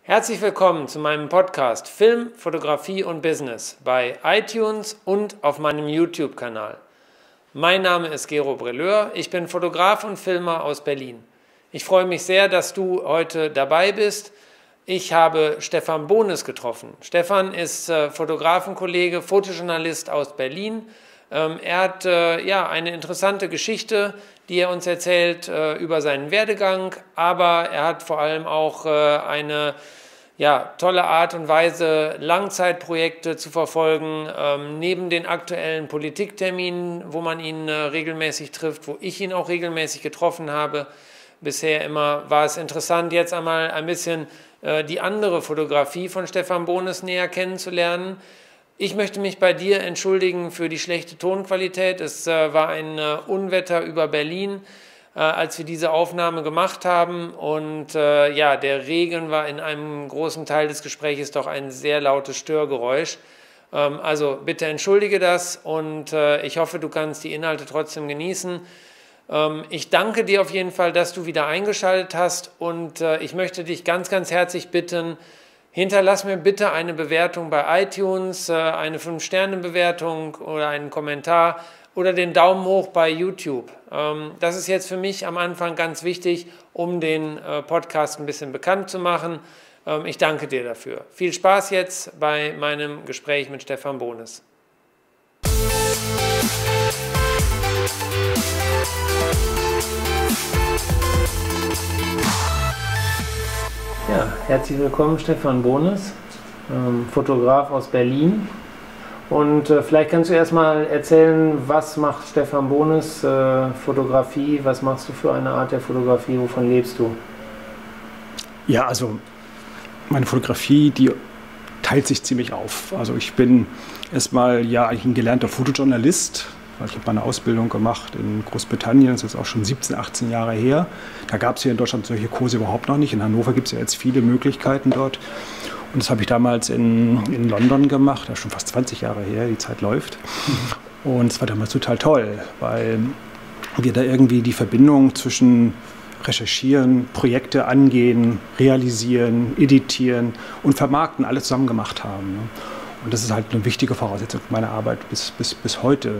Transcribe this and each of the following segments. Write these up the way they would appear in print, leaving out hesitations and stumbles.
Herzlich willkommen zu meinem Podcast Film, Fotografie und Business bei iTunes und auf meinem YouTube-Kanal. Mein Name ist Gero Brelleur, ich bin Fotograf und Filmer aus Berlin. Ich freue mich sehr, dass du heute dabei bist. Ich habe Stefan Bohnes getroffen. Stefan ist Fotografenkollege, Fotojournalist aus Berlin. Er hat eine interessante Geschichte, die er uns erzählt über seinen Werdegang, aber er hat vor allem auch eine tolle Art und Weise, Langzeitprojekte zu verfolgen, neben den aktuellen Politikterminen, wo man ihn regelmäßig trifft, wo ich ihn auch regelmäßig getroffen habe. Bisher immer war es interessant, jetzt einmal ein bisschen die andere Fotografie von Stefan Bohnes näher kennenzulernen. Ich möchte mich bei dir entschuldigen für die schlechte Tonqualität. Es war ein Unwetter über Berlin, als wir diese Aufnahme gemacht haben. Und der Regen war in einem großen Teil des Gesprächs doch ein sehr lautes Störgeräusch. Also bitte entschuldige das und ich hoffe, du kannst die Inhalte trotzdem genießen. Ich danke dir auf jeden Fall, dass du wieder eingeschaltet hast und ich möchte dich ganz, ganz herzlich bitten, hinterlass mir bitte eine Bewertung bei iTunes, eine 5-Sterne-Bewertung oder einen Kommentar oder den Daumen hoch bei YouTube. Das ist jetzt für mich am Anfang ganz wichtig, um den Podcast ein bisschen bekannt zu machen. Ich danke dir dafür. Viel Spaß jetzt bei meinem Gespräch mit Stefan Bohnes. Ja, herzlich willkommen Stefan Bohnes, Fotograf aus Berlin. Und vielleicht kannst du erstmal erzählen, was macht Stefan Bohnes, Fotografie, was machst du für eine Art der Fotografie, wovon lebst du? Ja, also meine Fotografie, die teilt sich ziemlich auf. Also ich bin erstmal eigentlich ein gelernter Fotojournalist. Ich habe meine Ausbildung gemacht in Großbritannien, das ist jetzt auch schon 17, 18 Jahre her. Da gab es hier in Deutschland solche Kurse überhaupt noch nicht. In Hannover gibt es ja jetzt viele Möglichkeiten dort. Und das habe ich damals in London gemacht, das ist schon fast 20 Jahre her, die Zeit läuft. Und es war damals total toll, weil wir da irgendwie die Verbindung zwischen Recherchieren, Projekte angehen, realisieren, editieren und vermarkten alles zusammen gemacht haben. Und das ist halt eine wichtige Voraussetzung für meine Arbeit bis heute.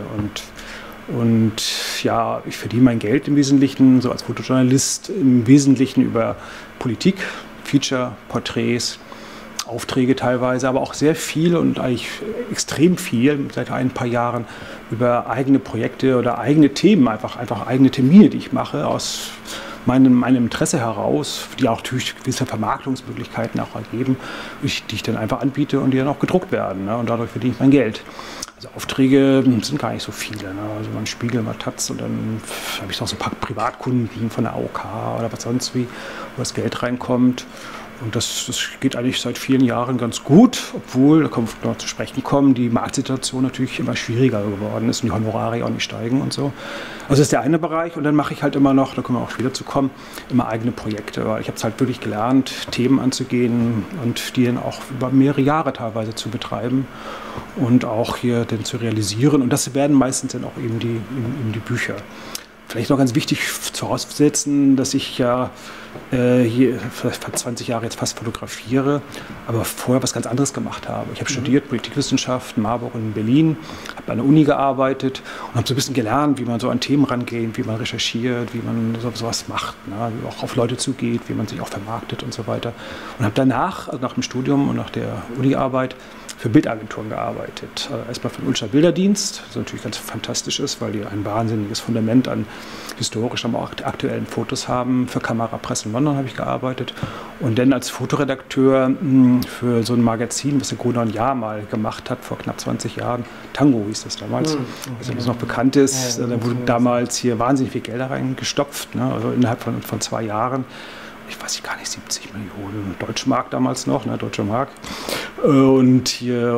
Und ja, ich verdiene mein Geld im Wesentlichen, so als Fotojournalist, im Wesentlichen über Politik, Feature, Porträts, Aufträge teilweise, aber auch sehr viel und eigentlich extrem viel seit ein paar Jahren über eigene Projekte oder eigene Themen, einfach eigene Termine, die ich mache, aus meinem Interesse heraus, die auch durch gewisse Vermarktungsmöglichkeiten auch ergeben, die ich dann einfach anbiete und die dann auch gedruckt werden. Und dadurch verdiene ich mein Geld. Also Aufträge sind gar nicht so viele. Also mal ein Spiegel, mal Taz und dann habe ich noch so ein paar Privatkunden von der AOK oder was sonst wie, wo das Geld reinkommt. Und das geht eigentlich seit vielen Jahren ganz gut, obwohl, da kommt noch zu sprechen kommen, die Marktsituation natürlich immer schwieriger geworden ist und die Honorare auch nicht steigen und so. Also das ist der eine Bereich und dann mache ich halt immer noch, da können wir auch später zu kommen, immer eigene Projekte. Weil ich habe es halt wirklich gelernt, Themen anzugehen und die dann auch über mehrere Jahre teilweise zu betreiben und auch hier dann zu realisieren. Und das werden meistens dann auch eben die Bücher. Vielleicht noch ganz wichtig vorauszusetzen, dass ich ja hier fast 20 Jahre jetzt fast fotografiere, aber vorher was ganz anderes gemacht habe. Ich habe studiert Politikwissenschaft in Marburg und in Berlin, habe an der Uni gearbeitet und habe so ein bisschen gelernt, wie man so an Themen rangeht, wie man recherchiert, wie man sowas macht, wie auch auf Leute zugeht, wie man sich auch vermarktet und so weiter. Und habe danach, also nach dem Studium und nach der Uni-Arbeit, für Bildagenturen gearbeitet. Erstmal für den Ulster Bilderdienst, was natürlich ganz fantastisch ist, weil die ein wahnsinniges Fundament an historischen, aber auch aktuellen Fotos haben. Für Kamera Press in London habe ich gearbeitet und dann als Fotoredakteur für so ein Magazin, was der Gruner und Jahr mal gemacht hat, vor knapp 20 Jahren. Tango hieß das damals, was noch bekannt ist. Da wurde damals hier wahnsinnig viel Geld reingestopft, also innerhalb von 2 Jahren. Ich weiß gar nicht, 70 Millionen Deutschmark damals noch, Deutsche Mark. Und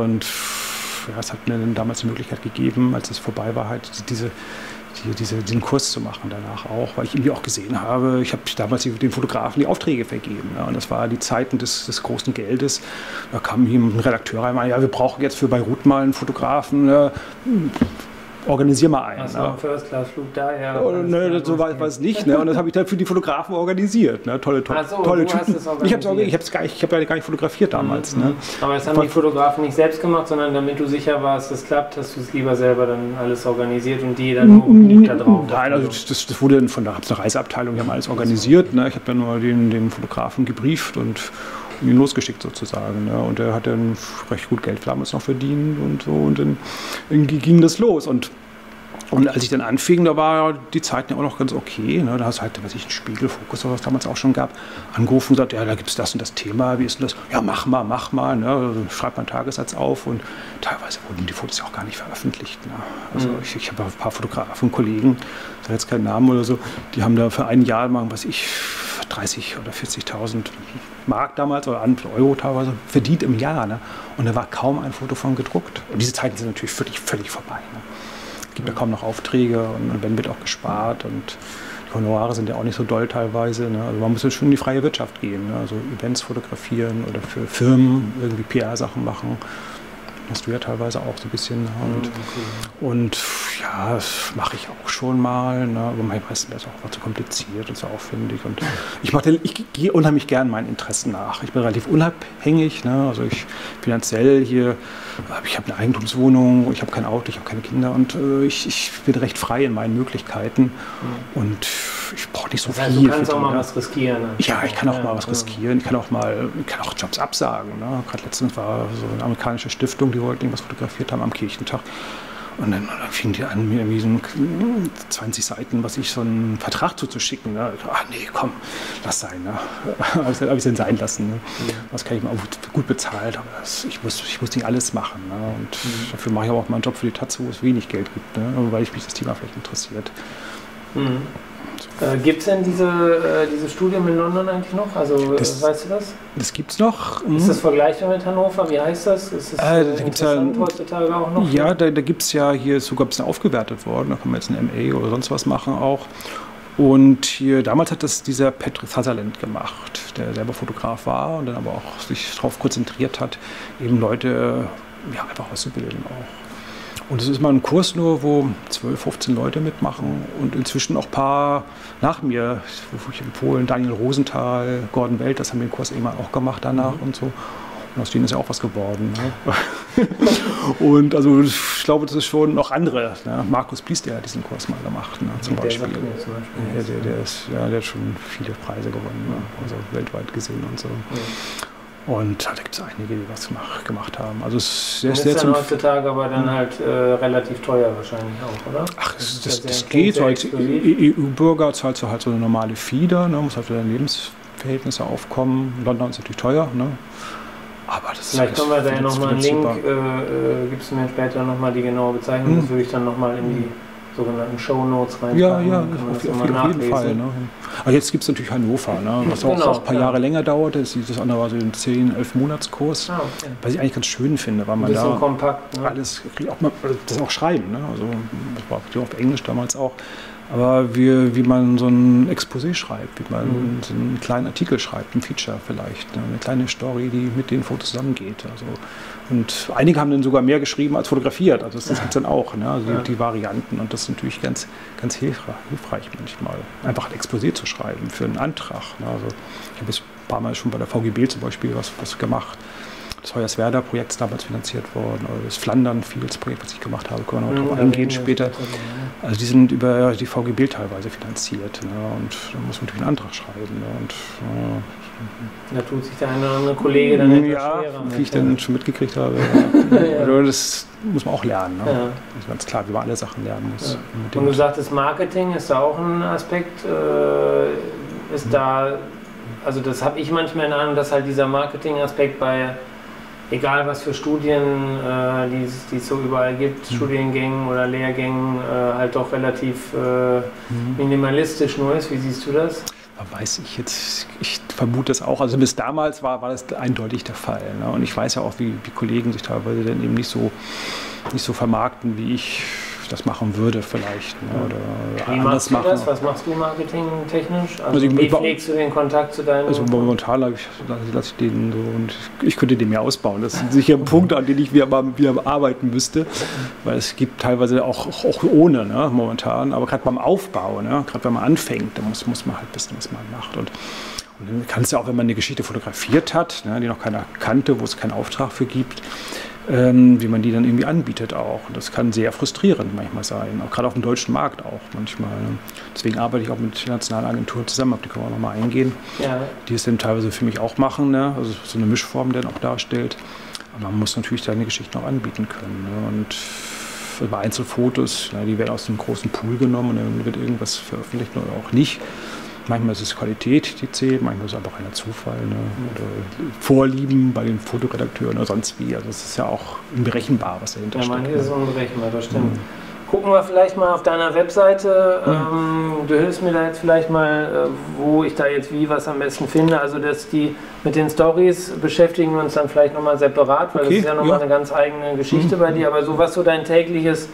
es hat mir dann damals die Möglichkeit gegeben, als es vorbei war, halt diesen Kurs zu machen danach auch, weil ich irgendwie auch gesehen habe, ich habe damals den Fotografen die Aufträge vergeben. Und das war die Zeiten des großen Geldes. Da kam hier ein Redakteur rein und meinte, ja, wir brauchen jetzt für Beirut mal einen Fotografen. organisier mal einen. Hast du einen First-Class-Flug da? Ja, Ne, so war es nicht. Ne? Und das habe ich dann für die Fotografen organisiert. Ne? Tolle Typen. Ich habe ja gar nicht fotografiert damals. Ne? Aber das haben die Fotografen nicht selbst gemacht, sondern damit du sicher warst, dass es klappt, hast du es lieber selber dann alles organisiert und die dann da drauf. Nein, also das wurde dann von der Reiseabteilung, die haben alles organisiert. Ne? Ich habe dann nur den Fotografen gebrieft und ihn losgeschickt sozusagen. Ne? Und er hat dann recht gut Geld damals noch verdient und so. Und dann ging das los. Und als ich dann anfing, da war die Zeit ja auch noch ganz okay. Ne? Da hast du halt, was ich, einen Spiegel, Fokus, was es damals auch schon gab, angerufen und gesagt, ja, da gibt es das und das Thema, wie ist denn das? Ja, mach mal. Ne? Also, schreib mal einen Tagessatz auf und teilweise wurden die Fotos ja auch gar nicht veröffentlicht. Ne? Also ich habe ein paar Fotografen, Kollegen, ich sage jetzt keinen Namen oder so, die haben da für ein Jahr mal, 30.000 oder 40.000 Mark damals oder Euro teilweise verdient im Jahr. Ne? Und da war kaum ein Foto von gedruckt. Und diese Zeiten sind natürlich völlig vorbei. Ne? Es gibt ja kaum noch Aufträge und wenn wird auch gespart und die Honorare sind ja auch nicht so doll teilweise. Ne? Also man muss ja schon in die freie Wirtschaft gehen, ne? Also Events fotografieren oder für Firmen irgendwie PR-Sachen machen. Hast du ja teilweise auch so ein bisschen. Und ja, das mache ich auch schon mal. Ne? Aber meistens ist es auch zu kompliziert und zu aufwendig. Und ich gehe unheimlich gern meinen Interessen nach. Ich bin relativ unabhängig. Ne? Also ich finanziell hier, ich habe eine Eigentumswohnung, ich habe kein Auto, ich habe keine Kinder und ich bin recht frei in meinen Möglichkeiten. Und ich brauche nicht so viel. Du kannst auch mal was riskieren. Ne? Ja, ich kann auch mal was riskieren. Ich kann auch Jobs absagen. Ne? Gerade letztens war so eine amerikanische Stiftung, die wollten irgendwas fotografiert haben am Kirchentag. Und dann fing die an, mir irgendwie so 20 Seiten, so einen Vertrag zuzuschicken. Ne? Ach nee, komm, lass sein. Ne? Habe ich dann sein lassen. Ne? Das kann ich mal gut bezahlt, aber ich muss nicht alles machen. Ne? Und dafür mache ich aber auch mal einen Job für die Taz, wo es wenig Geld gibt, ne? Weil mich das Thema vielleicht interessiert. Gibt es denn dieses Studium in London eigentlich noch? Also weißt du das? Das gibt es noch. Ist das vergleichbar mit Hannover? Wie heißt das? Ist das interessant heutzutage auch noch? Ja, da gibt es ja hier sogar ein bisschen aufgewertet worden. Da kann man jetzt ein MA oder sonst was machen auch. Und hier, damals hat das dieser Patrick Sutherland gemacht, der selber Fotograf war und dann aber auch sich darauf konzentriert hat, eben Leute einfach auszubilden auch. Und es ist mal ein Kurs nur, wo 12, 15 Leute mitmachen und inzwischen auch ein paar nach mir, wo ich empfohlen, Daniel Rosenthal, Gordon Welt, das haben wir den Kurs immer auch gemacht danach und so. Und aus denen ist ja auch was geworden. Ne? Und also ich glaube, das ist schon noch andere. Ne? Markus Blies, der hat diesen Kurs mal gemacht, ne? Zum Beispiel. Der hat schon viele Preise gewonnen, ne? Also weltweit gesehen und so. Und da gibt es einige, die was gemacht haben. Also es ist sehr dann heutzutage aber dann halt relativ teuer wahrscheinlich auch, oder? Ach, das geht. Als EU-Bürger zahlst du halt so eine normale Fee da, ne? Muss halt für deine Lebensverhältnisse aufkommen. London ist natürlich teuer, ne? Aber das vielleicht können wir da ja nochmal einen Link, gibst du mir später nochmal die genaue Bezeichnung, das würde ich dann nochmal in die sogenannten Shownotes rein. Ja, auf jeden Fall. Ne? Aber jetzt gibt es natürlich Hannover, ne? Was auch ein paar Jahre länger dauerte. Das andere war so ein 10-11 Monatskurs, was ich eigentlich ganz schön finde, weil man da kompakt, ne? alles, das auch schreiben. Ne? Also, das war auf Englisch damals auch. Aber wie man so ein Exposé schreibt, wie man so einen kleinen Artikel schreibt, ein Feature vielleicht, ne? Eine kleine Story, die mit den Fotos zusammengeht. Also, und einige haben dann sogar mehr geschrieben als fotografiert. Also das gibt es dann auch, ne? Also die Varianten. Und das ist natürlich ganz hilfreich manchmal, einfach ein Exposé zu schreiben für einen Antrag. Ne? Also ich habe jetzt ein paar Mal schon bei der VGB zum Beispiel was gemacht. Das Hoyerswerda-Projekt ist damals finanziert worden, oder das Flandern-Fields-Projekt, was ich gemacht habe, können wir noch drauf eingehen später. Also die sind über die VGB teilweise finanziert, ne? Und da muss man natürlich einen Antrag schreiben. Ne? Und, da tut sich der eine oder andere Kollege dann etwas schwerer. Wie ich dann schon mitgekriegt habe. Also das muss man auch lernen. Ne? Ja. Das ist ganz klar, wie man alle Sachen lernen muss. Ja. Und du sagtest, Marketing ist da auch ein Aspekt, ist da, also das habe ich manchmal in Ahnung, dass halt dieser Marketing-Aspekt bei egal was für Studien, die es so überall gibt, Studiengängen oder Lehrgängen, halt doch relativ minimalistisch nur ist. Wie siehst du das? Weiß ich jetzt, ich vermute es auch. Also bis damals war das eindeutig der Fall. Ne? Und ich weiß ja auch, wie Kollegen sich teilweise dann eben nicht so vermarkten, wie ich das machen würde vielleicht. Ne? Oder wie machst du das? Was machst du marketingtechnisch? Also wie pflegst du den Kontakt zu deinen... Also momentan lasse ich den so und ich könnte den mehr ausbauen. Das ist sicher ein Punkt, an dem ich wieder arbeiten müsste, weil es gibt teilweise auch ohne, ne, momentan, aber gerade beim Aufbau, ne, gerade wenn man anfängt, da muss man halt wissen, was man macht. Und dann kannst du auch, wenn man eine Geschichte fotografiert hat, ne, die noch keiner kannte, wo es keinen Auftrag für gibt, wie man die dann irgendwie anbietet auch. Und das kann sehr frustrierend manchmal sein, auch gerade auf dem deutschen Markt auch manchmal. Ne. Deswegen arbeite ich auch mit internationalen Agenturen zusammen, auf die können wir auch nochmal eingehen, ja, die es dann teilweise für mich auch machen, ne, also so eine Mischform dann auch darstellt. Aber man muss natürlich seine Geschichten auch anbieten können. Ne. Und bei Einzelfotos, ne, die werden aus einem großen Pool genommen und dann wird irgendwas veröffentlicht oder auch nicht. Manchmal ist es Qualität, die zählt, manchmal ist es einfach reiner Zufall, ne? Oder Vorlieben bei den Fotoredakteuren oder sonst wie. Also es ist ja auch unberechenbar, was dahinter steckt. Ja, manchmal ist es unberechenbar, das stimmt. Gucken wir vielleicht mal auf deiner Webseite. Du hilfst mir da jetzt vielleicht mal, wo ich da jetzt was am besten finde. Also dass die mit den Stories beschäftigen wir uns dann vielleicht nochmal separat, weil das ist ja nochmal eine ganz eigene Geschichte bei dir. Aber so was so dein tägliches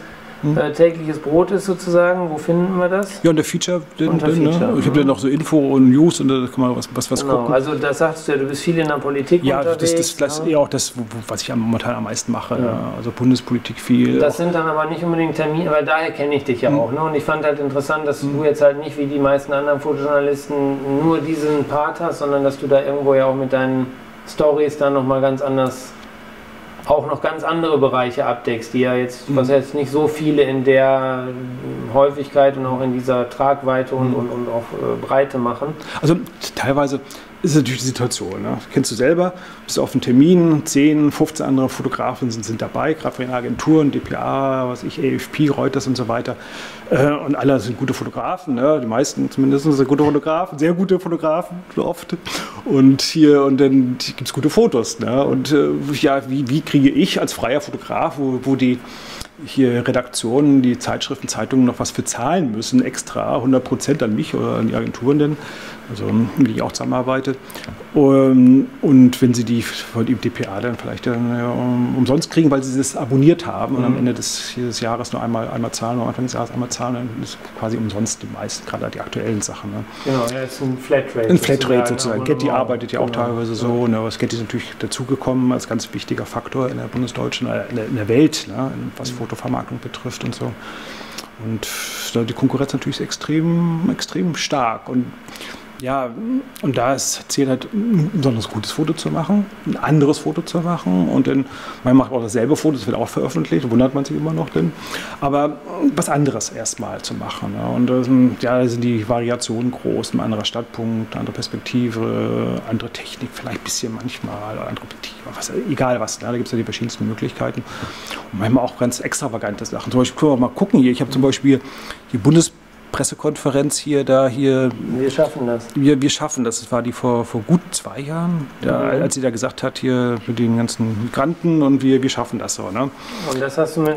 Brot ist sozusagen, wo finden wir das? Ja, und der Feature. Ne? Ich habe ja noch so Info und News und da kann man was genau, gucken. Also das sagst du ja, du bist viel in der Politik unterwegs. Das ist ja auch das, was ich momentan am meisten mache. Ja. Ne? Also Bundespolitik viel. Das sind dann aber nicht unbedingt Termine, weil daher kenne ich dich ja auch. Ne? Und ich fand halt interessant, dass du jetzt halt nicht wie die meisten anderen Fotojournalisten nur diesen Part hast, sondern dass du da irgendwo ja auch mit deinen Stories dann nochmal ganz anders auch noch ganz andere Bereiche abdeckst, die ja jetzt, was jetzt nicht so viele in der Häufigkeit und auch in dieser Tragweite und auch Breite machen. Also teilweise ist es natürlich die Situation. Ne? Kennst du selber, bist auf einem Termin, 10, 15 andere Fotografen sind dabei, gerade bei den Agenturen, dpa, AFP, Reuters und so weiter. Und alle sind gute Fotografen, ne? Die meisten zumindest sind gute Fotografen, sehr gute Fotografen oft. Und dann gibt es gute Fotos. Ne? Und wie kriege ich als freier Fotograf, wo die hier Redaktionen, die Zeitschriften, Zeitungen noch was für zahlen müssen, extra 100% an mich oder an die Agenturen denn, also mit denen ich auch zusammenarbeite. Und wenn sie die von dem dpa dann vielleicht umsonst kriegen, weil sie das abonniert haben und am Ende des Jahres nur einmal zahlen, am Anfang des Jahres einmal zahlen, dann ist quasi umsonst die meisten, gerade die aktuellen Sachen. Ne? Genau, ja, ist ein Flatrate. Ein Flatrate sozusagen. Getty arbeitet ja auch teilweise so. Ne? Das Getty ist natürlich dazugekommen als ganz wichtiger Faktor in der bundesdeutschen, in der Welt, ne? Was Fotovermarktung betrifft und so. Und die Konkurrenz natürlich ist extrem stark. Und ja, und da zählt halt ein besonders gutes Foto zu machen, ein anderes Foto zu machen und dann, man macht auch dasselbe Foto, das wird auch veröffentlicht, wundert man sich immer noch dann, aber was anderes erstmal zu machen. Ne? Und da sind die Variationen groß, ein anderer Standpunkt, eine andere Perspektive, andere Technik, vielleicht ein bisschen manchmal, andere Perspektive, egal was, ne? Da gibt es ja die verschiedensten Möglichkeiten und manchmal auch ganz extravagante Sachen. Zum Beispiel können wir auch mal gucken hier, ich habe zum Beispiel die Pressekonferenz hier. Wir schaffen das. Wir schaffen das. Das war die vor gut 2 Jahren, als sie da gesagt hat, hier mit den ganzen Migranten und wir schaffen das so. Ne? Und das hast du mit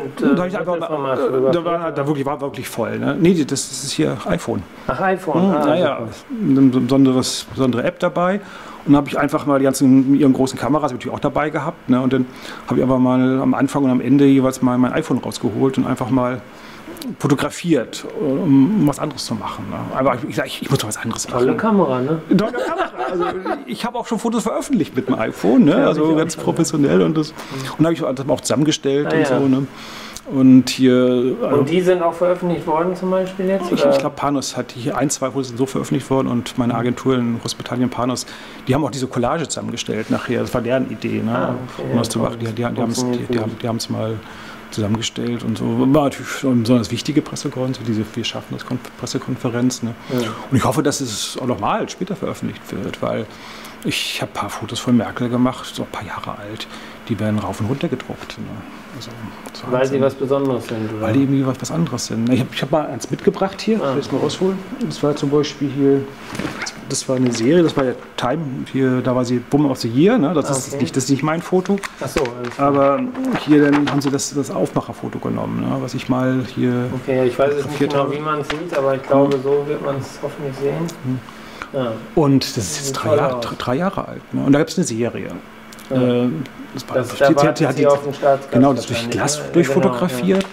war wirklich voll. Ne? Nee, das ist hier iPhone. Ach, iPhone. Naja, eine besondere App dabei. Und dann habe ich einfach mal ihren großen Kameras natürlich auch dabei gehabt. Ne? Und dann habe ich aber mal am Anfang und am Ende jeweils mal mein iPhone rausgeholt und einfach mal fotografiert, um was anderes zu machen. Ne? Aber ich muss doch was anderes machen. Tolle Kamera, ne? Tolle Kamera. Also, ich habe auch schon Fotos veröffentlicht mit dem iPhone, ne? Ja, also ganz professionell. Und habe ich das auch zusammengestellt und so. Ne? Und hier. Und die sind auch veröffentlicht worden zum Beispiel jetzt? Ich glaube, Panos hat hier 1, 2 Fotos sind so veröffentlicht worden und meine Agentur in Großbritannien, Panos, die haben auch diese Collage zusammengestellt nachher. Das war deren Idee, ne? Um das zu machen. Die haben es mal zusammengestellt und so. War natürlich eine besonders wichtige Pressekonferenz, diese Wir schaffen das Pressekonferenz. Ne? Ja. Und ich hoffe, dass es auch nochmal später veröffentlicht wird, weil ich habe ein paar Fotos von Merkel gemacht, so ein paar Jahre alt, die werden rauf und runter gedruckt. Ne? Also, weil sie was Besonderes sind, oder? Weil die irgendwie was anderes sind. Ich hab mal eins mitgebracht hier, ich will es mal rausholen. Das war zum Beispiel hier, das war eine Serie, das war ja Time, hier, da war sie Bumm of the Year, ne? Das ist nicht mein Foto. Ach so, aber hier dann haben sie das Aufmacherfoto genommen, ne? Was ich mal hier. Okay, ich weiß jetzt nicht genau, wie man es sieht, aber ich glaube, so wird man es hoffentlich sehen. Ja. Und das ist jetzt 3 Jahre alt. Ne? Und da gibt es eine Serie. Ja. Das durch Glas durchfotografiert. Ne?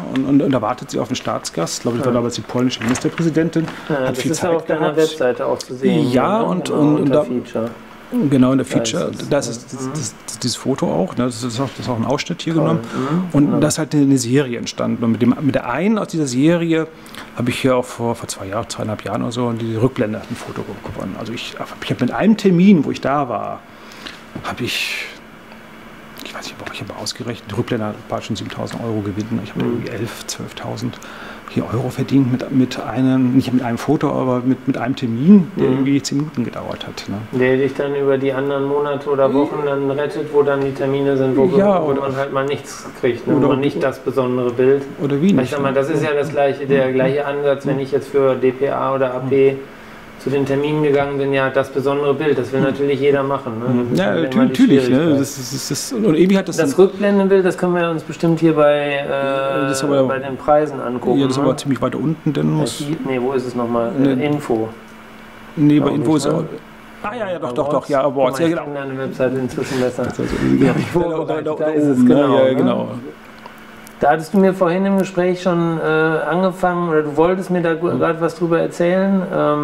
und da wartet sie auf einen Staatsgast. Ich glaube, das war damals die polnische Ministerpräsidentin. Ja, hat das viel ist Zeit ja auf deiner gehabt. Webseite auch zu sehen. Ja, ne? und unter da, Feature. genau in der Feature, Da das ist ist dieses Foto auch, ne? Das ist auch ein Ausschnitt hier Toll. genommen. Und da ist halt eine Serie entstanden. Und mit der einen aus dieser Serie habe ich hier auch vor 2,5 Jahren oder so die Rückblende ein Foto gewonnen. Also ich habe mit einem Termin, wo ich da war, habe ich weiß nicht, ich habe ausgerechnet, die Rückblende hat schon 7.000 € Gewinn. Ich habe irgendwie 11.000, 12.000 Euro verdient mit einem, nicht mit einem Foto, aber mit einem Termin, der irgendwie 10 Minuten gedauert hat. Ne? Der dich dann über die anderen Monate oder Wochen dann rettet, wo dann die Termine sind, wo man halt mal nichts kriegt, ne? Wo man nicht das besondere Bild. Oder wie nicht. Ich sag mal, das ist ja der gleiche Ansatz, wenn ich jetzt für DPA oder AP zu den Terminen gegangen bin, ja, das besondere Bild, das will natürlich jeder machen. Ne? Ja, natürlich. Ne? Und irgendwie hat das Rückblendenbild, das können wir uns bestimmt hier bei den Preisen angucken. Ja, das ist aber ziemlich weit unten. Wo ist es nochmal? Info. Nee, bei Info ist auch... Ja, doch, ja, Awards. Ich kenne deine Webseite inzwischen besser. Da ist es, genau. Da hattest du mir vorhin im Gespräch schon angefangen, oder du wolltest mir da gerade was drüber erzählen.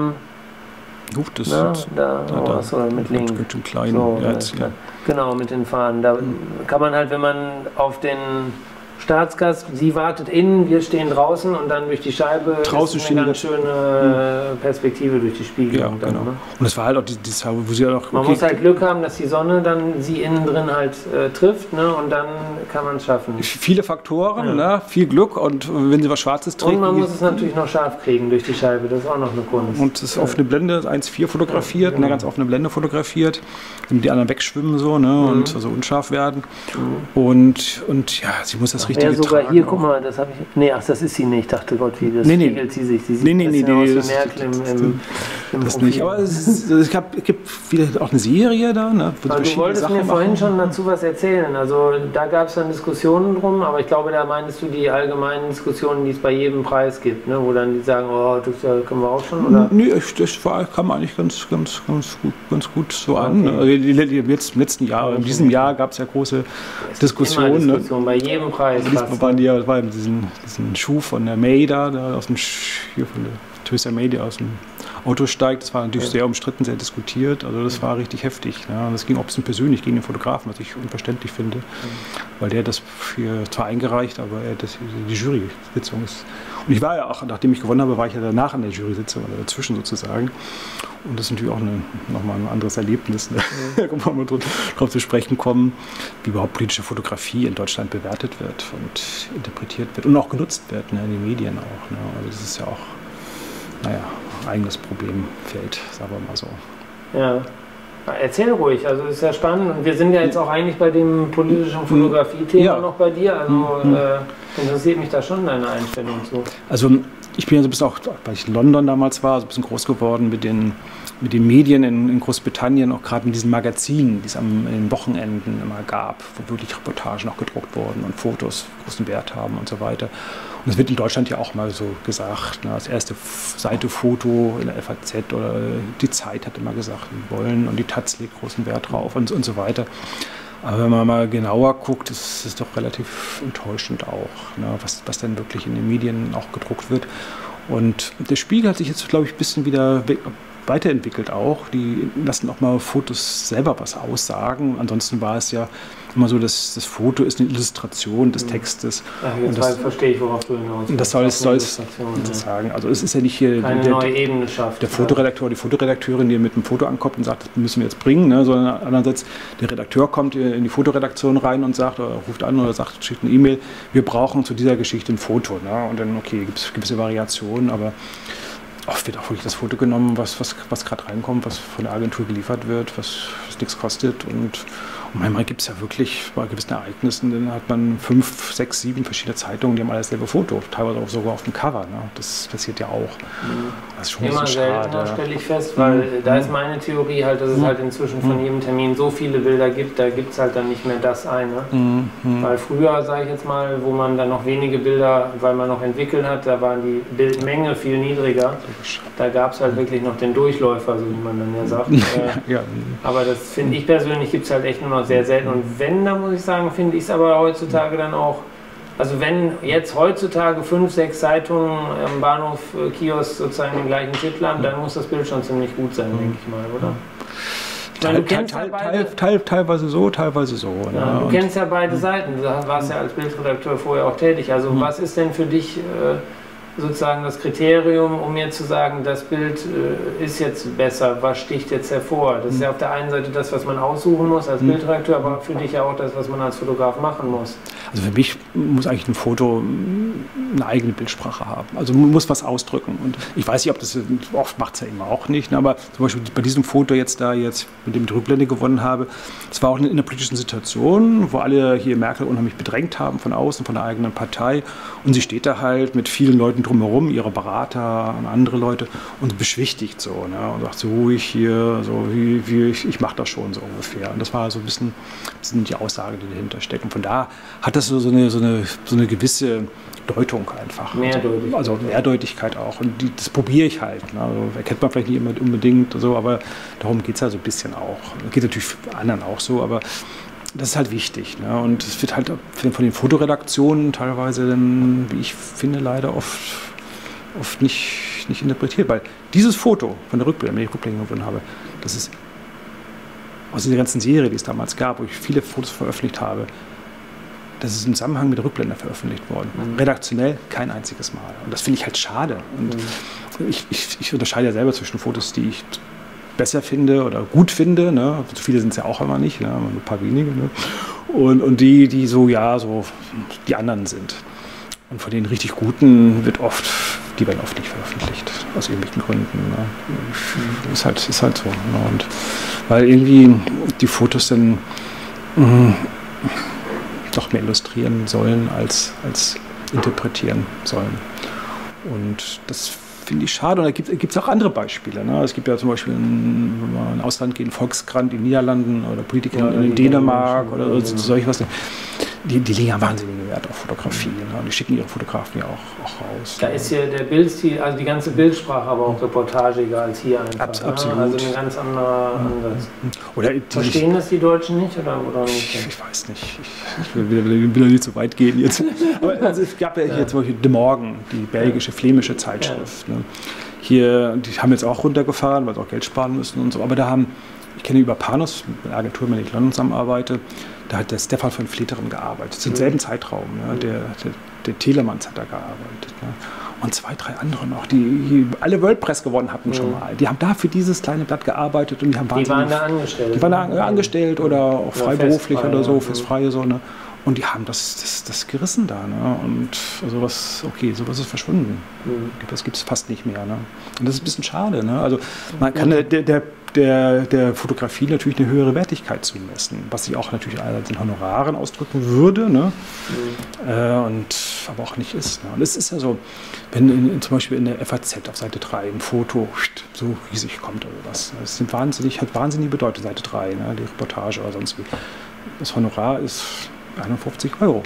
Mit Link. Klein. So, genau, mit den Fahnen. Da kann man halt, wenn man auf den Staatsgast, sie wartet innen, wir stehen draußen und dann durch die Scheibe draußen ist eine ganz schöne Perspektive durch die Spiegelung. Ja, genau. Ne? Und es war halt auch dieses, wo sie auch... Man muss halt Glück haben, dass die Sonne dann sie innen drin halt trifft, ne? Und dann kann man es schaffen. Viele Faktoren, ne? Viel Glück und wenn sie was Schwarzes trägt... Und man muss es natürlich noch scharf kriegen durch die Scheibe, das ist auch noch eine Kunst. Und das ist offene Blende, 1,4 fotografiert, eine ganz offene Blende fotografiert, damit die anderen wegschwimmen so, ne? Und also unscharf werden. Und ja, sie muss das richtige sogar tragen. Hier, guck mal, das habe ich... Nee, ach, das ist sie nicht. Ich dachte, Gott, wie das spiegelt sie sich. Sie sieht aus wie Merkel im das nicht. Aber es gibt auch eine Serie da. Ne, aber du wolltest mir vorhin schon dazu was erzählen. Also da gab es dann Diskussionen drum, aber ich glaube, da meinst du die allgemeinen Diskussionen, die es bei jedem Preis gibt, ne? Wo dann die sagen, oh, das können wir auch schon, oder? Nee, das kam eigentlich ganz gut so an. Ne? Also jetzt im letzten Jahr, in diesem Jahr gab es ja große Diskussionen. Ne? Bei jedem Preis. Das war diesen Schuh von der May da aus dem hier von der Theresa May, die aus dem Auto steigt. Das war natürlich sehr umstritten, sehr diskutiert. Also das war richtig heftig. Ja. Das ging auch ein bisschen persönlich gegen den Fotografen, was ich unverständlich finde. Weil der das zwar eingereicht, aber die Jury-Sitzung ist... Und ich war ja auch, nachdem ich gewonnen habe, war ich ja danach an der Jury-Sitzung, oder dazwischen sozusagen. Und das ist natürlich auch nochmal ein anderes Erlebnis, ne? Da kann man mal drauf zu sprechen kommen, wie überhaupt politische Fotografie in Deutschland bewertet wird und interpretiert wird und auch genutzt wird, ne? In den Medien auch. Ne? Also das ist ja auch, eigenes Problemfeld, sagen wir mal so. Ja. Erzähl ruhig, also ist ja spannend und wir sind ja jetzt auch eigentlich bei dem politischen Fotografie-Thema noch bei dir, also interessiert mich da schon deine Einstellung zu. Also ich bin ja so ein bisschen auch, weil ich in London damals war, so ein bisschen groß geworden mit den Medien in Großbritannien, auch gerade in diesen Magazinen, die es an den Wochenenden immer gab, wo wirklich Reportagen auch gedruckt wurden und Fotos großen Wert haben und so weiter. Und das wird in Deutschland ja auch mal so gesagt, ne? Das erste Seite-Foto in der FAZ oder die Zeit hat immer gesagt, wir wollen, und die Taz legt großen Wert drauf und so weiter. Aber wenn man mal genauer guckt, ist es doch relativ enttäuschend auch, ne? Was dann wirklich in den Medien auch gedruckt wird. Und der Spiegel hat sich jetzt, glaube ich, ein bisschen wieder weiterentwickelt auch. Die lassen auch mal Fotos selber was aussagen. Ansonsten war es ja immer so, dass das Foto ist eine Illustration des Textes. Ach, jetzt verstehe ich, worauf du hinaus willst. Das soll es sagen. Also es ist ja nicht hier keine neue Ebene schafft. Der Fotoredakteur, die Fotoredakteurin, die mit dem Foto ankommt und sagt, das müssen wir jetzt bringen, ne? Sondern andererseits der Redakteur kommt in die Fotoredaktion rein und sagt, oder ruft an oder sagt, schickt eine E-Mail, wir brauchen zu dieser Geschichte ein Foto. Ne? Und dann, okay, gibt es gewisse Variationen, aber oft wird auch wirklich das Foto genommen, was gerade reinkommt, was von der Agentur geliefert wird, was nichts kostet. Und manchmal gibt es ja wirklich bei gewissen Ereignissen, dann hat man 5, 6, 7 verschiedene Zeitungen, die haben alle dasselbe Foto, teilweise auch sogar auf dem Cover. Ne? Das passiert ja auch. Das ist schon immer so schade. Seltener, stelle ich fest, weil da ist meine Theorie halt, dass es halt inzwischen von jedem Termin so viele Bilder gibt, da gibt es halt dann nicht mehr das eine. Weil früher, sage ich jetzt mal, wo man dann noch wenige Bilder, weil man noch entwickelt hat, da war die Bildmenge viel niedriger. Da gab es halt wirklich noch den Durchläufer, so wie man dann ja sagt. Aber das finde ich persönlich, gibt es halt echt nur noch sehr selten. Und wenn, dann muss ich sagen, finde ich es aber heutzutage dann auch Also wenn jetzt heutzutage 5, 6 Zeitungen am Bahnhof Kiosk sozusagen den gleichen Titel haben, dann muss das Bild schon ziemlich gut sein, denke ich mal, oder? Teilweise so, teilweise so. Ja, du kennst ja beide Seiten, du warst ja als Bildredakteur vorher auch tätig. Also was ist denn für dich sozusagen das Kriterium, um mir zu sagen, das Bild ist jetzt besser, was sticht jetzt hervor? Das ist ja auf der einen Seite das, was man aussuchen muss als Bildredakteur, aber für dich ja auch das, was man als Fotograf machen muss. Also für mich muss eigentlich ein Foto eine eigene Bildsprache haben. Also man muss was ausdrücken. Und ich weiß nicht, ob das, oft macht es ja immer auch nicht, ne? Aber zum Beispiel bei diesem Foto jetzt, mit dem ich die Rückblende gewonnen habe, es war auch in einer politischen Situation, wo alle hier Merkel unheimlich bedrängt haben von außen, von der eigenen Partei. Und sie steht da halt mit vielen Leuten drumherum, ihre Berater und andere Leute, und beschwichtigt so, ne? Und sagt so ruhig hier, so ich mache das schon so ungefähr. Und das war so ein bisschen die Aussage, die dahinter steckt. Und von da hat das so eine gewisse Deutung einfach. Mehrdeutigkeit. Also Mehrdeutigkeit auch. Und das probiere ich halt. Ne? Also erkennt man vielleicht nicht immer unbedingt so, aber darum geht es ja so ein bisschen auch. Das geht natürlich für anderen auch so, aber das ist halt wichtig. Ne? Und es wird halt von den Fotoredaktionen teilweise dann, wie ich finde, leider oft nicht interpretiert. Weil dieses Foto von der Rückblende, wenn ich Rückblende gewonnen habe, das ist aus dieser ganzen Serie, die es damals gab, wo ich viele Fotos veröffentlicht habe, das ist im Zusammenhang mit der Rückblende veröffentlicht worden. Redaktionell kein einziges Mal. Und das finde ich halt schade. Und ich unterscheide ja selber zwischen Fotos, die ich besser finde oder gut finde. Ne? So viele sind es ja auch immer nicht, ne? Nur ein paar wenige. Ne? Und die so, ja, so die anderen sind. Und von den richtig guten die werden oft nicht veröffentlicht, aus irgendwelchen Gründen. Ne? Ist halt so. Ne? Und weil irgendwie die Fotos dann doch mehr illustrieren sollen als interpretieren sollen. Und das finde ich schade. Und da gibt es auch andere Beispiele. Ne? Es gibt ja zum Beispiel, wenn wir ins Ausland gehen, Volkskrant in den Niederlanden oder Politiker in Dänemark oder solche was. Die legen ja wahnsinnigen Wert auf Fotografie. Ne? Und die schicken ihre Fotografen ja auch raus. Da ist ja der Bildstil, also die ganze Bildsprache, aber auch reportagiger als hier einfach. Absolut. Ne? Also ein ganz anderer Ansatz. Verstehen das die Deutschen nicht oder nicht? Ich weiß nicht. Ich will da nicht so weit gehen jetzt. Aber also es gab ja hier zum Beispiel De Morgen, die belgische, flämische Zeitschrift. Ne? Hier, die haben jetzt auch runtergefahren, weil sie auch Geld sparen müssen und so. Aber ich kenne über Panos, eine Agentur, mit der ich in London zusammenarbeite, da hat der Stefan von Fleteren gearbeitet, im selben Zeitraum. Ne? Der Telemanns hat da gearbeitet. Ne? Und 2, 3 andere noch, die alle WordPress gewonnen hatten schon mal. Die haben da für dieses kleine Blatt gearbeitet und die waren da angestellt. Die waren da angestellt oder auch freiberuflich oder so, fürs Freie so. Ne? Und die haben das gerissen da. Ne? Und sowas ist verschwunden. Das gibt es fast nicht mehr. Ne? Und das ist ein bisschen schade. Ne? Also man kann der Fotografie natürlich eine höhere Wertigkeit zumessen, was sich auch natürlich einerseits in Honoraren ausdrücken würde, ne? Aber auch nicht ist. Ne? Und es ist ja so, wenn zum Beispiel in der FAZ auf Seite 3 ein Foto so riesig kommt oder was, das hat wahnsinnige Bedeutung, Seite 3, ne? Die Reportage oder sonst wie. Das Honorar ist 51 €.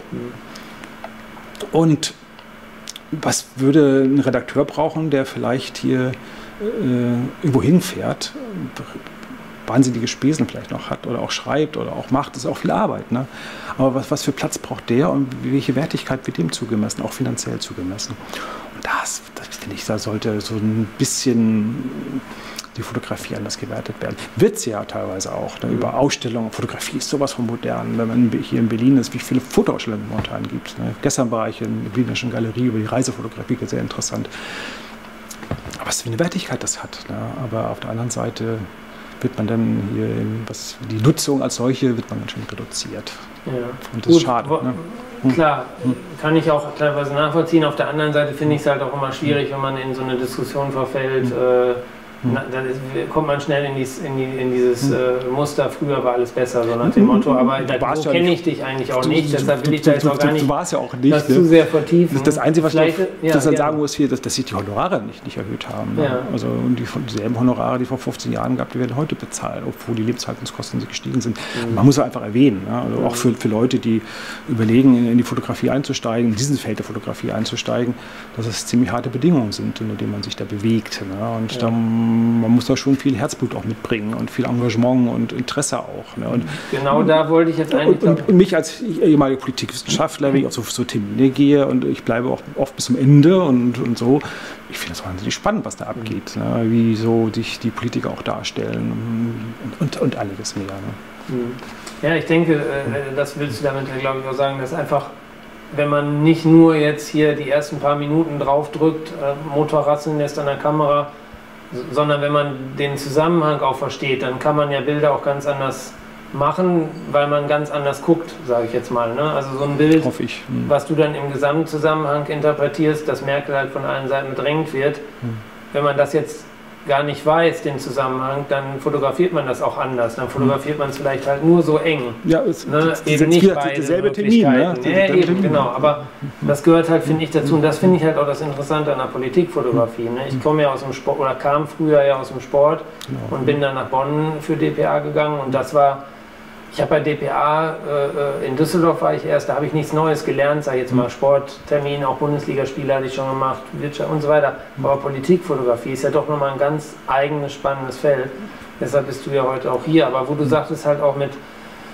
Und was würde ein Redakteur brauchen, der vielleicht hier irgendwo hinfährt, wahnsinnige Spesen vielleicht noch hat oder auch schreibt oder auch macht, das ist auch viel Arbeit. Ne? Aber was für Platz braucht der und welche Wertigkeit wird dem zugemessen, auch finanziell zugemessen? Und das finde ich, da sollte so ein bisschen die Fotografie anders gewertet werden. Wird es ja teilweise auch, ne? Über Ausstellungen. Fotografie ist sowas von modern. Wenn man hier in Berlin ist, wie viele Fotoausstellungen momentan gibt. Ne? Gestern war ich in der Berlinischen Galerie über die Reisefotografie, sehr interessant. Aber was für eine Wertigkeit das hat. Ne? Aber auf der anderen Seite wird man dann hier, die Nutzung als solche wird man dann schon reduziert. Ja. Und das ist schade. Ne? Klar, kann ich auch teilweise nachvollziehen. Auf der anderen Seite finde ich es halt auch immer schwierig, wenn man in so eine Diskussion verfällt. Dann kommt man schnell in dieses Muster, früher war alles besser, so nach dem Motto, aber so kenne ich dich eigentlich auch nicht, deshalb will ich da jetzt auch gar nicht das zu sehr vertiefen. Das Einzige, was ich dann sagen muss, hier, dass sich die Honorare nicht erhöht haben. Ne? Ja. Also dieselben Honorare, die vor 15 Jahren gab, die werden heute bezahlt, obwohl die Lebenshaltungskosten gestiegen sind. Man muss einfach erwähnen, ne? Also auch für Leute, die überlegen, in die Fotografie einzusteigen, in diesen Feld der Fotografie einzusteigen, dass es ziemlich harte Bedingungen sind, in denen man sich da bewegt. Ne? Und da man muss da schon viel Herzblut auch mitbringen und viel Engagement und Interesse auch. Ne? Und, genau da wollte ich jetzt eigentlich... Und mich als ehemaliger Politikwissenschaftler, wenn ich auch so Termine gehe und ich bleibe auch oft bis zum Ende und so, ich finde das wahnsinnig spannend, was da abgeht, ne? Wie so sich die Politiker auch darstellen und einiges mehr. Ne? Ja, ich denke, das willst du damit, glaube ich, auch sagen, dass einfach, wenn man nicht nur jetzt hier die ersten paar Minuten draufdrückt, Motor rasseln lässt an der Kamera, sondern wenn man den Zusammenhang auch versteht, dann kann man ja Bilder auch ganz anders machen, weil man ganz anders guckt, sage ich jetzt mal. Ne? Also so ein Bild, was du dann im Gesamtzusammenhang interpretierst, dass Merkel halt von allen Seiten bedrängt wird. Wenn man das jetzt gar nicht weiß, den Zusammenhang, dann fotografiert man das auch anders. Dann fotografiert man es vielleicht halt nur so eng. Ja, eben nicht beide derselbe Termin. Ne? Ja, eben, genau. Aber das gehört halt, finde ich, dazu. Und das finde ich halt auch das Interessante an der Politikfotografie. Ne? Ich komme ja aus dem Sport, oder kam früher ja aus dem Sport und bin dann nach Bonn für dpa gegangen. Und das war, ich habe bei dpa, in Düsseldorf war ich erst, da habe ich nichts Neues gelernt, sage ich jetzt mal, Sporttermin, auch Bundesligaspiele hatte ich schon gemacht, Wirtschaft und so weiter. Aber Politikfotografie ist ja doch nochmal ein ganz eigenes, spannendes Feld. Deshalb bist du ja heute auch hier. Aber wo du sagtest halt auch mit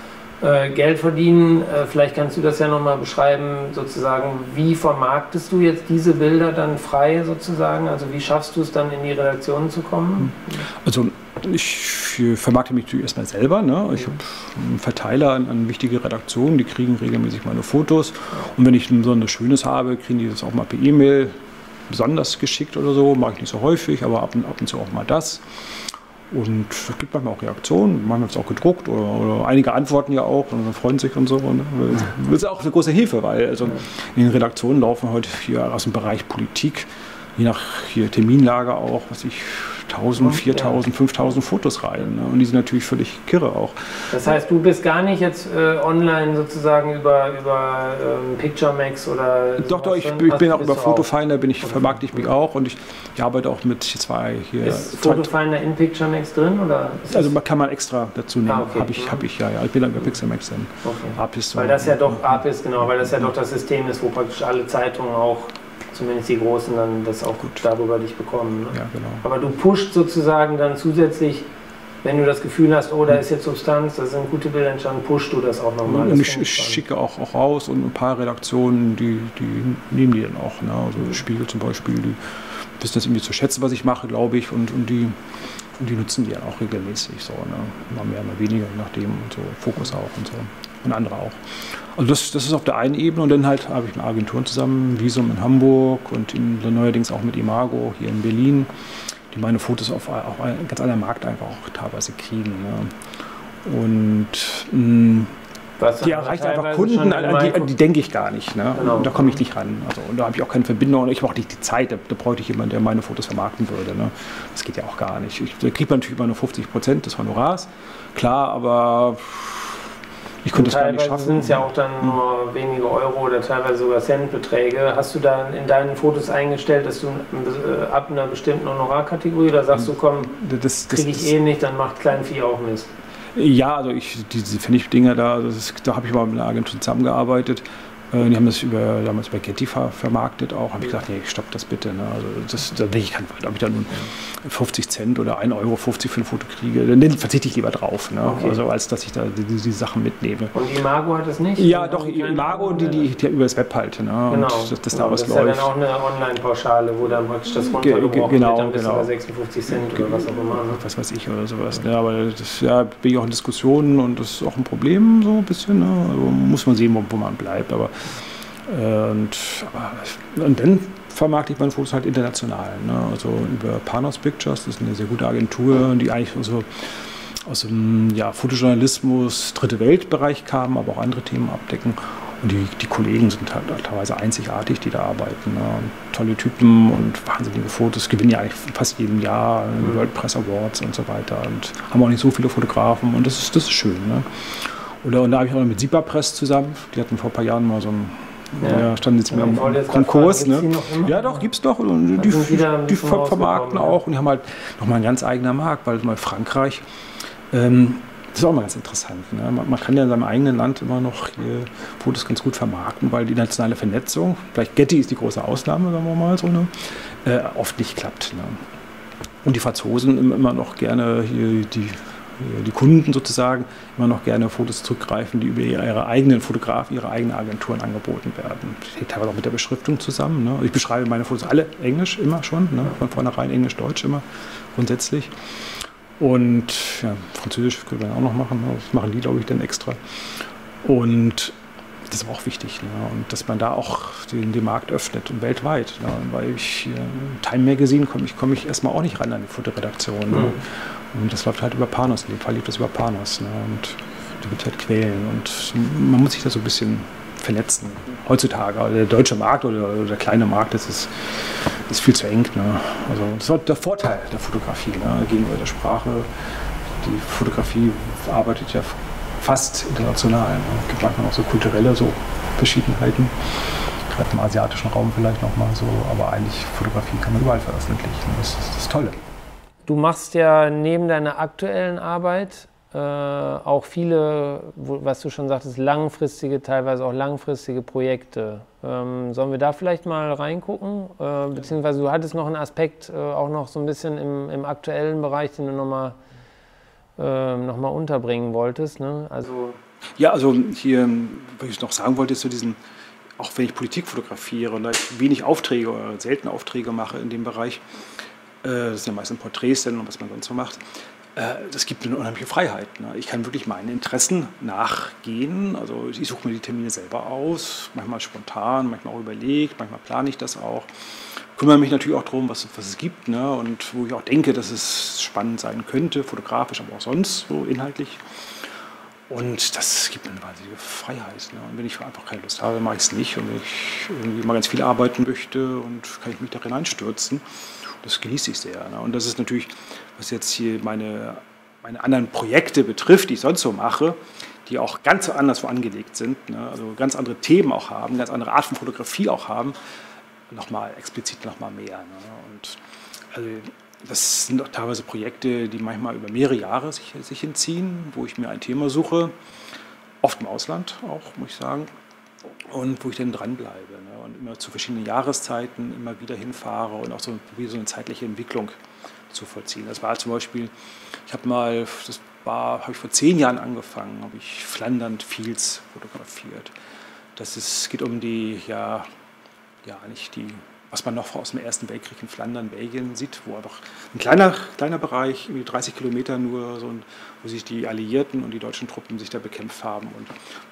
Geld verdienen, vielleicht kannst du das ja nochmal beschreiben, sozusagen, wie vermarktest du jetzt diese Bilder dann frei sozusagen? Also wie schaffst du es dann in die Redaktionen zu kommen? Also ich vermarkte mich erstmal selber. Ne? Ich habe einen Verteiler an wichtige Redaktionen, die kriegen regelmäßig meine Fotos. Und wenn ich ein besonders Schönes habe, kriegen die das auch mal per E-Mail besonders geschickt oder so. Mache ich nicht so häufig, aber ab und zu auch mal das. Und es gibt manchmal auch Reaktionen, manchmal wird es auch gedruckt oder einige antworten ja auch und dann freuen sich und so. Ne? Das ist auch eine große Hilfe, weil also in den Redaktionen laufen heute hier aus dem Bereich Politik, je nach hier Terminlage auch, was ich 1000, 4000, 5000 Fotos rein. Ne? Und die sind natürlich völlig kirre auch. Das heißt, du bist gar nicht jetzt online sozusagen über Picturemax oder... Doch, ich bin auch über Photofinder, vermarkte ich mich auch und ich arbeite auch mit zwei hier... Ist Photofinder in Picturemax drin? Oder also kann man extra dazu nehmen. Okay. Hab ich, ja. Ich bin dann über Pixelmax dann. Okay. Apis, weil das ja doch Apis, genau, weil das ja doch das System ist, wo praktisch alle Zeitungen auch, zumindest die Großen, dann das auch gut darüber dich bekommen. Ne? Ja, genau. Aber du pusht sozusagen dann zusätzlich, wenn du das Gefühl hast, oh, da ist jetzt Substanz, da sind gute Bilder entstanden, pushst du das auch nochmal. Und ich schicke auch raus und ein paar Redaktionen, die nehmen die dann auch. Ne? Also Spiegel zum Beispiel, die wissen das irgendwie zu schätzen, was ich mache, glaube ich, und die nutzen die dann auch regelmäßig. So, ne? Mal mehr, mal weniger, je nachdem, und so, Fokus auch und so. Und andere auch. Also das ist auf der einen Ebene und dann halt habe ich mit Agenturen zusammen, Visum in Hamburg und neuerdings auch mit Imago hier in Berlin, die meine Fotos auf einen ganz anderen Markt einfach auch teilweise kriegen. Ne? Und die erreichen einfach Kunden, an die denke ich gar nicht. Ne? Genau. Und da komme ich nicht ran. Also, und da habe ich auch keine Verbindung und ich habe auch nicht die Zeit. Da bräuchte ich jemanden, der meine Fotos vermarkten würde. Ne? Das geht ja auch gar nicht. Da kriegt man natürlich immer nur 50% des Honorars. Klar, aber... Ich könnte das gar nicht schaffen. Sind es ja auch dann nur wenige Euro oder teilweise sogar Centbeträge. Hast du da in deinen Fotos eingestellt, dass du ab einer bestimmten Honorarkategorie, oder sagst du, komm, kriege ich eh nicht, dann macht Kleinvieh auch Mist? Ja, also diese Pfennig-Dinger da habe ich mal mit einer Agentur zusammengearbeitet. Die haben das damals über Getty vermarktet auch. Habe ich gesagt, nee, stopp das bitte. Ne? Also da denke ich, ob ich da nun 50 Cent oder 1,50 Euro für ein Foto kriege, dann verzichte ich lieber drauf. Ne? Okay. Also als dass ich da die Sachen mitnehme. Und Imago hat es nicht? Ja, doch, Imago und die über das Web halt. Ne? Genau. Und das da was ist läuft. Ja dann auch eine Online-Pauschale, wo dann praktisch das runtergebrochen wird, dann bist du bei 56 Cent oder was auch immer. Ne? Was weiß ich oder sowas. Ne? Aber das bin ich auch in Diskussionen und das ist auch ein Problem so ein bisschen. Ne? Also muss man sehen, wo man bleibt. Aber und dann vermarkte ich meine Fotos halt international. Ne? Also über Panos Pictures, das ist eine sehr gute Agentur, die eigentlich so aus dem Fotojournalismus, Dritte Welt-Bereich kamen, aber auch andere Themen abdecken. Und die Kollegen sind halt teilweise einzigartig, die da arbeiten. Ne? Tolle Typen und wahnsinnige Fotos, gewinnen ja eigentlich fast jedem Jahr World Press Awards und so weiter und haben auch nicht so viele Fotografen und das ist schön. Ne? Und da habe ich auch noch mit Sipapress zusammen, die hatten vor ein paar Jahren mal so ein standen jetzt im Konkurs. Ne? Ja, doch, gibt's doch. Und die vermarkten auch und die haben halt nochmal einen ganz eigenen Markt, weil mal Frankreich, das ist auch mal ganz interessant. Ne? Man kann ja in seinem eigenen Land immer noch hier Fotos ganz gut vermarkten, weil die nationale Vernetzung, vielleicht Getty ist die große Ausnahme, sagen wir mal so, ne? Oft nicht klappt. Ne? Und die Franzosen immer noch gerne, die Kunden sozusagen, immer noch gerne Fotos zurückgreifen, die über ihre eigenen Fotografen, ihre eigenen Agenturen angeboten werden. Das hängt teilweise auch mit der Beschriftung zusammen. Ne? Ich beschreibe meine Fotos alle Englisch, immer schon, ne? Von vornherein Englisch-Deutsch immer, grundsätzlich. Und ja, Französisch könnte man auch noch machen, ne? Das machen die, glaube ich, dann extra. Und das ist auch wichtig, ne? Und dass man da auch den Markt öffnet und weltweit. Ne? Weil Time Magazine komme ich erstmal auch nicht ran an die Fotoredaktion. Ne? Und das läuft halt über Panos, in dem Fall lief das über Panos. Ne? Und da gibt es halt Quellen und man muss sich da so ein bisschen vernetzen. Heutzutage, also der deutsche Markt oder der kleine Markt, das ist viel zu eng. Ne? Also das war der Vorteil der Fotografie, ne? Gegenüber der Sprache. Die Fotografie arbeitet ja fast international. Ne? Es gibt manchmal auch so kulturelle Verschiedenheiten, gerade im asiatischen Raum vielleicht nochmal so, aber eigentlich Fotografie kann man überall veröffentlichen. Das ist das Tolle. Du machst ja neben deiner aktuellen Arbeit auch viele, was du schon sagtest, langfristige, teilweise auch langfristige Projekte. Sollen wir da vielleicht mal reingucken? Beziehungsweise du hattest noch einen Aspekt auch noch so ein bisschen im aktuellen Bereich, den du nochmal unterbringen wolltest. Ne? Ja, also hier, was ich noch sagen wollte, ist so diesen, auch wenn ich Politik fotografiere und da ich wenig Aufträge oder selten Aufträge mache in dem Bereich, das sind ja meistens Porträts und was man sonst so macht, das gibt mir eine unheimliche Freiheit. Ne? Ich kann wirklich meinen Interessen nachgehen. Also ich suche mir die Termine selber aus, manchmal spontan, manchmal auch überlegt, manchmal plane ich das auch. Kümmere mich natürlich auch darum, was es gibt, ne? Und wo ich auch denke, dass es spannend sein könnte, fotografisch, aber auch sonst so inhaltlich. Und das gibt mir eine wahnsinnige Freiheit. Ne? Und wenn ich einfach keine Lust habe, mache ich es nicht. Und wenn ich irgendwie mal ganz viel arbeiten möchte, und kann ich mich da hineinstürzen. Das genieße ich sehr. Ne? Und das ist natürlich, was jetzt hier meine anderen Projekte betrifft, die ich sonst so mache, die auch ganz anders angelegt sind, ne? Also ganz andere Themen auch haben, ganz andere Art von Fotografie auch haben, explizit nochmal mehr. Ne? Und also das sind auch teilweise Projekte, die manchmal über mehrere Jahre sich hinziehen, wo ich mir ein Thema suche, oft im Ausland auch, muss ich sagen, und wo ich dann dranbleibe, ne? Und immer zu verschiedenen Jahreszeiten immer wieder hinfahre und auch probiere, so eine zeitliche Entwicklung zu vollziehen. Das war zum Beispiel, habe ich vor 10 Jahren angefangen, habe ich Flandern Fields fotografiert. Geht um was man noch aus dem Ersten Weltkrieg in Flandern, Belgien sieht, wo einfach ein kleiner Bereich, irgendwie 30 Kilometer nur, wo sich die Alliierten und die deutschen Truppen sich da bekämpft haben und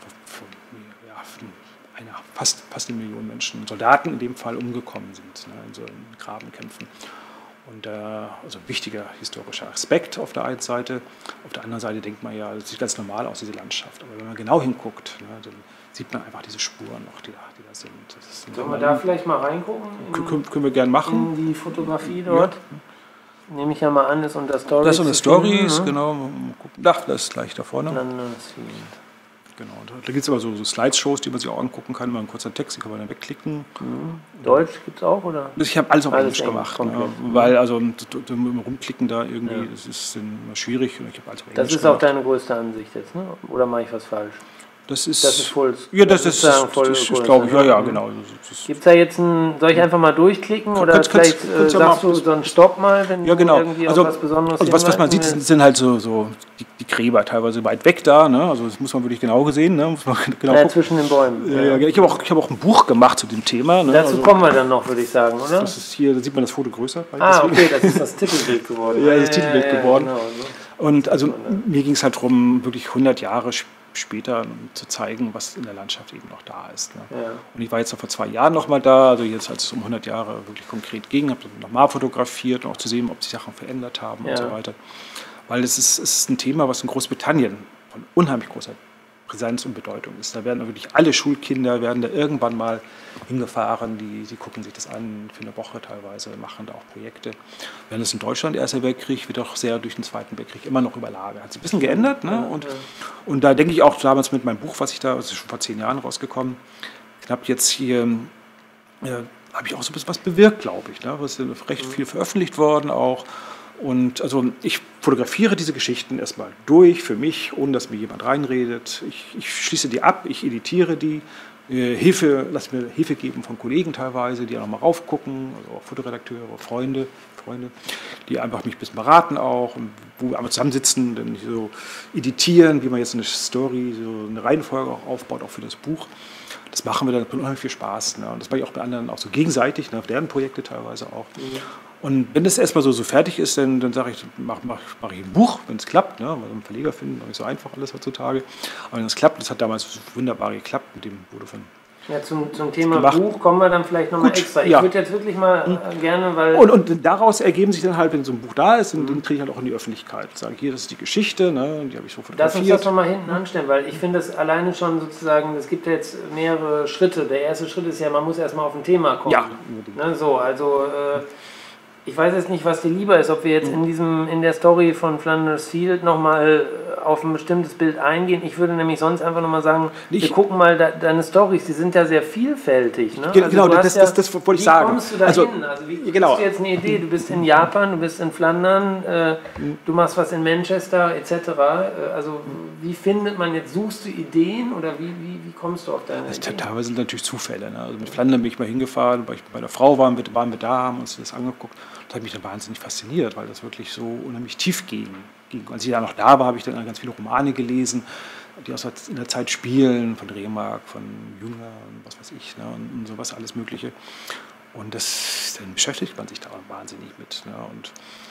fast 1 Million Menschen, Soldaten in dem Fall, umgekommen sind, ne, in so Grabenkämpfen. Und also ein wichtiger historischer Aspekt auf der einen Seite. Auf der anderen Seite denkt man ja, das sieht ganz normal aus, diese Landschaft. Aber wenn man genau hinguckt, ne, dann sieht man einfach diese Spuren noch, die da sind. Sollen wir da vielleicht mal reingucken? Können wir gerne machen. In die Fotografie dort? Ja. Nehme ich ja mal an, ist unter Stories. Das ist unter Stories, ne? Genau. Das ist gleich da vorne. Genau, da gibt es aber so Slideshows, die man sich auch angucken kann, mal ein kurzer Text, die kann man dann wegklicken. Deutsch gibt es auch, oder? Ich habe alles auf Englisch gemacht, ne? Weil rumklicken da irgendwie, das ist immer schwierig. Und ich alles auf Englisch das ist gemacht. Auch deine größte Ansicht jetzt, ne? Oder mache ich was falsch? Das ist voll. Ja, das ist glaube ich, ja, genau. Gibt es da jetzt soll ich einfach mal durchklicken oder vielleicht sagst du so einen Stopp mal, wenn du irgendwie was Besonderes also was man sieht, sind halt so die Gräber teilweise weit weg da, ne? Also das muss man wirklich genau sehen, ne? Muss man genau gucken. Zwischen den Bäumen. Ja. Ich habe auch ein Buch gemacht zu dem Thema. Ne? Dazu kommen wir dann noch, würde ich sagen, oder? Das ist hier, da sieht man das Foto größer. Okay, das ist das Titelbild geworden. Ja, das ist das Titelbild geworden. Genau. Und also mir ging es halt darum, wirklich 100 Jahre später zu zeigen, was in der Landschaft eben noch da ist. Ne? Ja. Und ich war jetzt vor 2 Jahren noch mal da, also jetzt, als es um 100 Jahre wirklich konkret ging, habe dann nochmal fotografiert, um auch zu sehen, ob sich Sachen verändert haben und so weiter. Weil es ist ein Thema, was in Großbritannien von unheimlich großer Präsenz und Bedeutung ist. Da werden wirklich alle Schulkinder da irgendwann mal hingefahren, die gucken sich das an für eine Woche teilweise, machen da auch Projekte. Während es in Deutschland, Erster Weltkrieg, wird auch sehr durch den Zweiten Weltkrieg immer noch überlagert. Hat sich ein bisschen geändert, ne? Und da denke ich auch damals mit meinem Buch, das ist schon vor 10 Jahren rausgekommen, knapp jetzt hier, habe ich auch so ein bisschen was bewirkt, glaube ich. Ne? Es ist recht viel veröffentlicht worden auch. Und also ich fotografiere diese Geschichten erstmal durch für mich, ohne dass mir jemand reinredet. Ich schließe die ab, ich editiere die, lass mir Hilfe geben von Kollegen teilweise, die auch nochmal raufgucken, also auch Fotoredakteure, Freunde, die einfach mich ein bisschen beraten auch, und wo wir einmal zusammensitzen, dann so editieren, wie man jetzt eine Story, so eine Reihenfolge auch aufbaut, auch für das Buch. Das machen wir dann mit unheimlich viel Spaß. Ne? Und das mache ich auch bei anderen auch so gegenseitig, ne? Auf deren Projekte teilweise auch. Mhm. Und wenn das erstmal so fertig ist, dann sage ich, mach ich ein Buch, wenn es klappt. Ne? Weil einen Verleger finden, auch nicht so einfach alles heutzutage. Aber wenn es klappt, das hat damals wunderbar geklappt, mit dem wurde von... Ja, zum Thema Buch kommen wir dann vielleicht nochmal extra. Ich würde jetzt wirklich mal gerne, weil... Und daraus ergeben sich dann halt, wenn so ein Buch da ist, dann kriege ich halt auch in die Öffentlichkeit. Ich sage, hier, das ist die Geschichte, ne, die habe ich so fotografiert. Lass uns das nochmal hinten anstellen, weil ich finde das alleine schon sozusagen, es gibt ja jetzt mehrere Schritte. Der erste Schritt ist ja, man muss erstmal auf ein Thema kommen. Ja. Ne, so, also... ich weiß jetzt nicht, was dir lieber ist, ob wir jetzt in der Story von Flanders Field nochmal auf ein bestimmtes Bild eingehen. Ich würde nämlich sonst einfach nochmal sagen, wir gucken mal deine Storys, die sind ja sehr vielfältig. Ne? Genau, das wollte ich sagen. Wie kommst du da hin? Also wie kriegst du jetzt eine Idee? Du bist in Japan, du bist in Flandern, du machst was in Manchester etc. Also wie findet man jetzt, suchst du Ideen oder wie kommst du auf deine Ideen? Teilweise sind natürlich Zufälle. Ne? Also mit Flandern bin ich mal hingefahren, weil ich bei der Frau waren wir da, haben uns das angeguckt. Das hat mich dann wahnsinnig fasziniert, weil das wirklich so unheimlich tief ging. Als ich da noch da war, habe ich dann ganz viele Romane gelesen, die aus in der Zeit spielen, von Remark, von Jünger und was weiß ich, ne, und sowas, alles Mögliche. Und dann beschäftigt man sich da wahnsinnig mit. Ne, und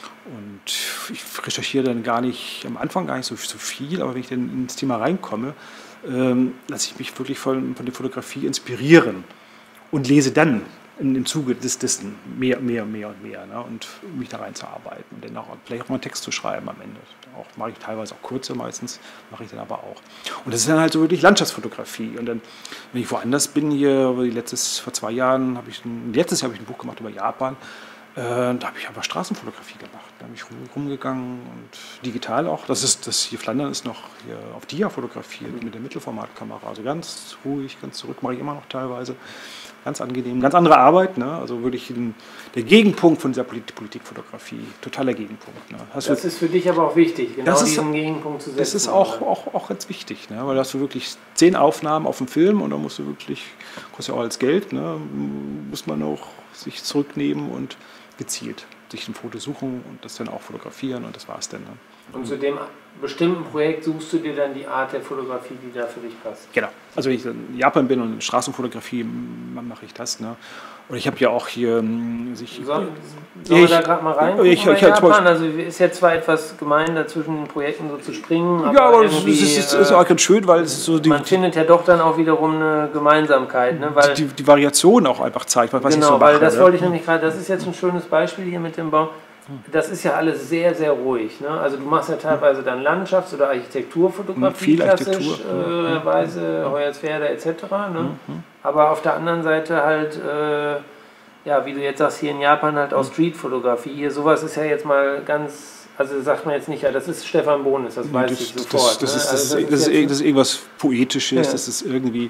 ich recherchiere dann am Anfang gar nicht so viel, aber wenn ich dann ins Thema reinkomme, lasse ich mich wirklich von der Fotografie inspirieren und lese dann im Zuge dessen mehr und mehr. Ne? Und mich da reinzuarbeiten und dann auch vielleicht auch mal einen Text zu schreiben am Ende. Auch mache ich teilweise auch kurze, meistens mache ich dann aber auch. Und das ist dann halt so wirklich Landschaftsfotografie. Und dann, wenn ich woanders bin, hier, vor 2 Jahren, letztes Jahr habe ich ein Buch gemacht über Japan, da habe ich einfach Straßenfotografie gemacht. Da bin ich rumgegangen und digital auch. Das hier Flandern ist noch hier auf Dia fotografiert mit der Mittelformatkamera. Also ganz ruhig, ganz zurück, mache ich immer noch teilweise. Ganz angenehm, ganz andere Arbeit, ne? Also wirklich der Gegenpunkt von dieser Politikfotografie, totaler Gegenpunkt. Ne? Das ist für dich aber auch wichtig, genau diesen Gegenpunkt zu setzen. Das ist auch ganz wichtig, ne? Weil da hast du wirklich 10 Aufnahmen auf dem Film und da musst du wirklich, kostet ja auch als Geld, ne? Muss man auch sich zurücknehmen und gezielt sich ein Foto suchen und das dann auch fotografieren und das war's dann. Ne? Und zu dem bestimmten Projekt suchst du dir dann die Art der Fotografie, die da für dich passt? Genau. Also wenn ich in Japan bin und in Straßenfotografie mache ich das. Ne? Und ich habe ja auch hier... Sollen wir da gerade mal rein? Japan? Also ist ja zwar etwas gemein, da zwischen den Projekten so zu springen. Aber es ist auch ganz schön, weil es ist so... Man findet ja doch dann auch wiederum eine Gemeinsamkeit. Ne? Weil die Variation auch einfach zeigt, was ich so mache. Genau, weil das wollte ich nämlich gerade... Das ist jetzt ein schönes Beispiel hier mit dem Baum. Das ist ja alles sehr, sehr ruhig. Ne? Also du machst ja teilweise dann Landschafts- oder Architekturfotografie, viel Architektur. klassisch, Hoyerswerda etc. Ne? Aber auf der anderen Seite halt, wie du jetzt sagst, hier in Japan halt auch Streetfotografie. Hier sowas ist ja jetzt mal ganz, also sagt man jetzt nicht, ja, das ist Stefan Bohnes, das weiß ich sofort. Das ist irgendwas Poetisches, das ist irgendwie...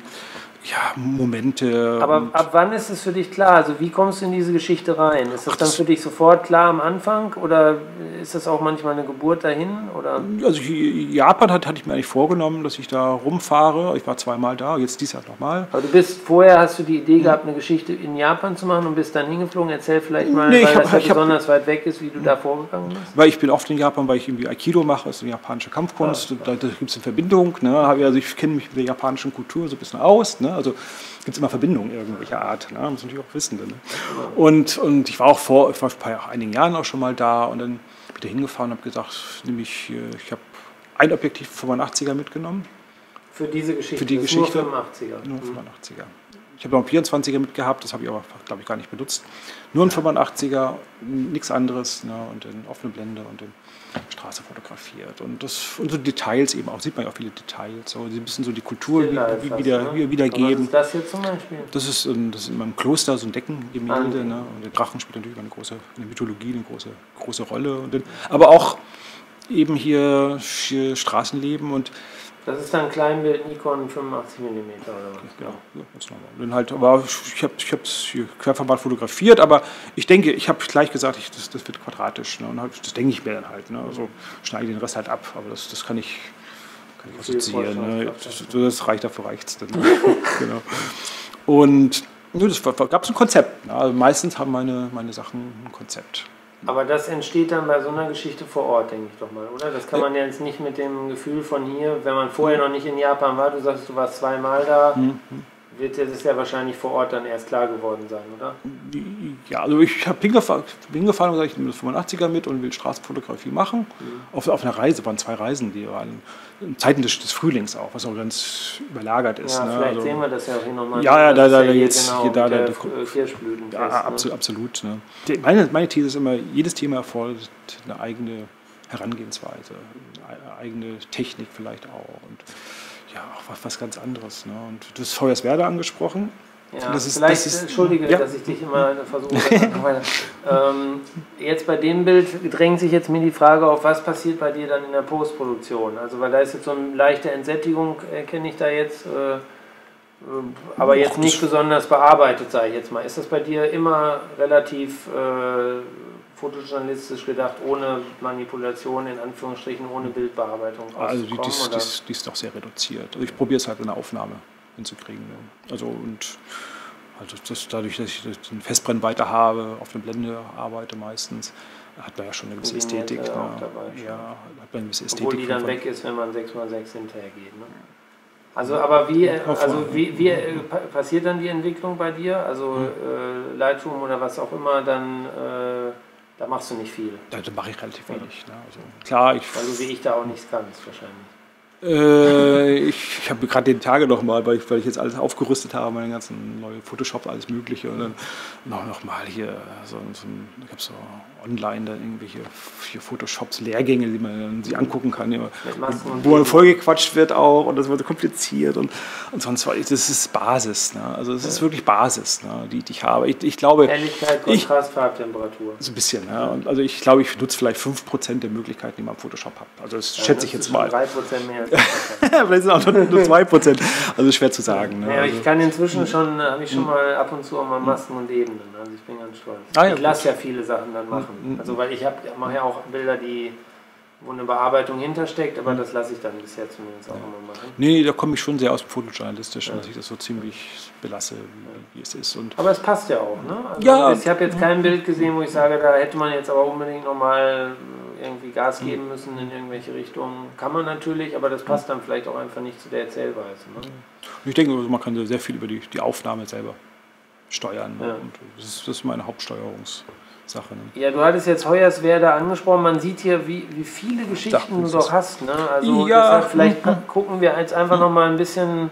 Momente. Aber ab wann ist es für dich klar? Also wie kommst du in diese Geschichte rein? Ist das dann für dich sofort klar am Anfang oder ist das auch manchmal eine Geburt dahin? Oder? Also Japan hatte ich mir eigentlich vorgenommen, dass ich da rumfahre. Ich war 2-mal da, jetzt dieses Jahr nochmal. Aber vorher hast du die Idee gehabt, eine Geschichte in Japan zu machen und bist dann hingeflogen. Erzähl vielleicht mal, weil das besonders weit weg ist, wie du da vorgegangen bist. Weil ich bin oft in Japan, weil ich irgendwie Aikido mache, das ist eine japanische Kampfkunst. Da gibt es eine Verbindung. Ne? Also ich kenne mich mit der japanischen Kultur so ein bisschen aus. Ne? Also gibt es immer Verbindungen irgendwelcher Art, ne? Muss man natürlich auch wissen. Ne? Und ich war auch vor einigen Jahren auch schon mal da und dann bin ich da hingefahren und habe gesagt, ich habe ein Objektiv 85er mitgenommen. Für diese Geschichte? Für die Geschichte. Nur 85er? Nur 85er. Ich habe noch einen 24er mitgehabt, das habe ich aber, glaube ich, gar nicht benutzt. Nur ein 85er, nichts anderes, ne? Und dann offene Blende und dann Straße fotografiert. Und so Details eben auch, sieht man ja auch viele Details, so ein bisschen so die Kultur wiedergeben. Was ist das hier zum Beispiel? Das ist in meinem Kloster so ein Deckengemälde, ne? Und der Drachen spielt natürlich in der Mythologie eine große Rolle. Aber auch eben hier Straßenleben und Das ist dann Kleinbild Nikon 85 mm oder was? Genau, ja, ganz normal. Dann halt, aber ich habe es hier Querformat fotografiert, aber ich denke, ich habe gleich gesagt, das wird quadratisch. Ne? Und das denke ich mir dann halt. Ne? Also schneide den Rest halt ab, aber das kann ich assoziieren. Ne? Das reicht, dafür reicht es dann. Genau. Und das gab es ein Konzept. Ne? Also meistens haben meine Sachen ein Konzept. Aber das entsteht dann bei so einer Geschichte vor Ort, denke ich doch mal, oder? Das kann man ja jetzt nicht mit dem Gefühl von hier, wenn man vorher noch nicht in Japan war, du sagst, du warst zweimal da, wird dir das ja wahrscheinlich vor Ort dann erst klar geworden sein, oder? Ja, also ich habe hingefahren und gesagt, ich nehme das 85er mit und will Straßenfotografie machen. Auf einer Reise, waren 2 Reisen, die waren in Zeiten des Frühlings auch, was auch ganz überlagert ist. Ja, ne? vielleicht also, sehen wir das ja auch hier nochmal. Ja, der Kirschblüten. Ja, absolut. Ne? Meine These ist immer, jedes Thema erfordert eine eigene Herangehensweise, eine eigene Technik vielleicht auch. Und ja, auch was ganz anderes. Ne? Und du hast Hoyerswerda angesprochen. Ja, entschuldige, dass ich dich immer versuche. Jetzt bei dem Bild drängt sich jetzt mir die Frage auf, was passiert bei dir dann in der Postproduktion? Also, weil da ist jetzt so eine leichte Entsättigung, erkenne ich da jetzt, aber jetzt nicht besonders bearbeitet, sage ich jetzt mal. Ist das bei dir immer relativ fotojournalistisch gedacht, ohne Manipulation, in Anführungsstrichen, ohne Bildbearbeitung auszukommen? Also die ist doch sehr reduziert. Also ich probiere es halt in der Aufnahme hinzukriegen. Ne? Also dadurch, dass ich den Festbrennweite habe, auf der Blende arbeite meistens, hat man ja schon eine gewisse Ästhetik. Ne? Ja, hat man eine gewisse Ästhetik. Obwohl die dann weg ist, wenn man 6x6 hinterher geht. Ne? Also, aber wie passiert dann die Entwicklung bei dir? Also Lightroom oder was auch immer, dann da machst du nicht viel. Da mache ich relativ wenig. Ne? Also, klar, weil du wie ich da auch nichts kannst wahrscheinlich. Ich habe gerade den Tage nochmal, weil ich jetzt alles aufgerüstet habe, meine ganzen neue Photoshop, alles Mögliche. Und dann noch mal hier ich habe so online dann irgendwelche Photoshops, Lehrgänge, die man dann sich angucken kann, wo man vollgequatscht wird auch und das wird so kompliziert und sonst was. Das ist Basis. Ne? Also es ist wirklich Basis, ne? die ich habe. Ich glaube, Helligkeit, Kontrast, Farbtemperatur. So ein bisschen. Ne? Und also ich glaube, ich nutze vielleicht 5% der Möglichkeiten, die man im Photoshop hat. Also das schätze ich jetzt mal. 3% mehr. Vielleicht sind auch nur 2%. Also schwer zu sagen. Ne? Ja, also, ich kann inzwischen habe ich schon mal ab und zu auch mal Masken und Ebenen. Also ich bin ganz stolz. Ich lasse ja viele Sachen dann machen. Also weil ich mache ja auch Bilder, wo eine Bearbeitung hintersteckt, aber das lasse ich dann bisher zumindest auch immer machen. Nee, da komme ich schon sehr aus dem Fotojournalistischen, dass ich das so ziemlich belasse, wie es ist. Aber es passt ja auch, ne? Also ich habe jetzt kein Bild gesehen, wo ich sage, da hätte man jetzt aber unbedingt nochmal irgendwie Gas geben müssen in irgendwelche Richtungen. Kann man natürlich, aber das passt dann vielleicht auch einfach nicht zu der Erzählweise. Ne? Ich denke, man kann sehr viel über die Aufnahme selber steuern. Ja. Und das ist meine Hauptsteuerungssache. Ne? Ja, du hattest jetzt Hoyerswerda angesprochen. Man sieht hier, wie viele Geschichten du doch hast. Ne? Also deshalb, vielleicht gucken wir jetzt einfach noch mal ein bisschen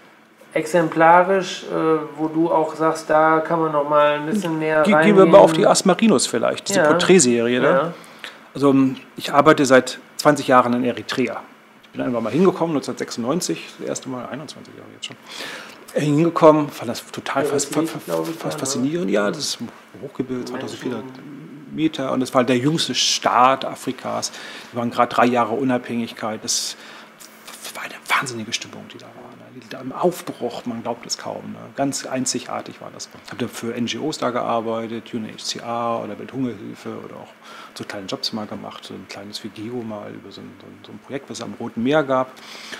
exemplarisch, wo du auch sagst, da kann man noch mal ein bisschen mehr reingehen. Gehen wir mal auf die Asmarinos vielleicht, diese Porträtserie. Ne? Ja. Also ich arbeite seit 20 Jahren in Eritrea. Ich bin einfach mal hingekommen, 1996, das erste Mal, 21 Jahre jetzt schon. Hingekommen, fand das total faszinierend. Ja, das ist hochgebildet, 2400 Meter und das war der jüngste Staat Afrikas. Wir waren gerade 3 Jahre Unabhängigkeit. Das war eine wahnsinnige Stimmung, die da war. Im Aufbruch, man glaubt es kaum. Ne? Ganz einzigartig war das. Ich habe für NGOs da gearbeitet, UNHCR oder Welthungerhilfe oder auch so kleine Jobs mal gemacht, so ein kleines Vigio mal über so ein Projekt, was es am Roten Meer gab.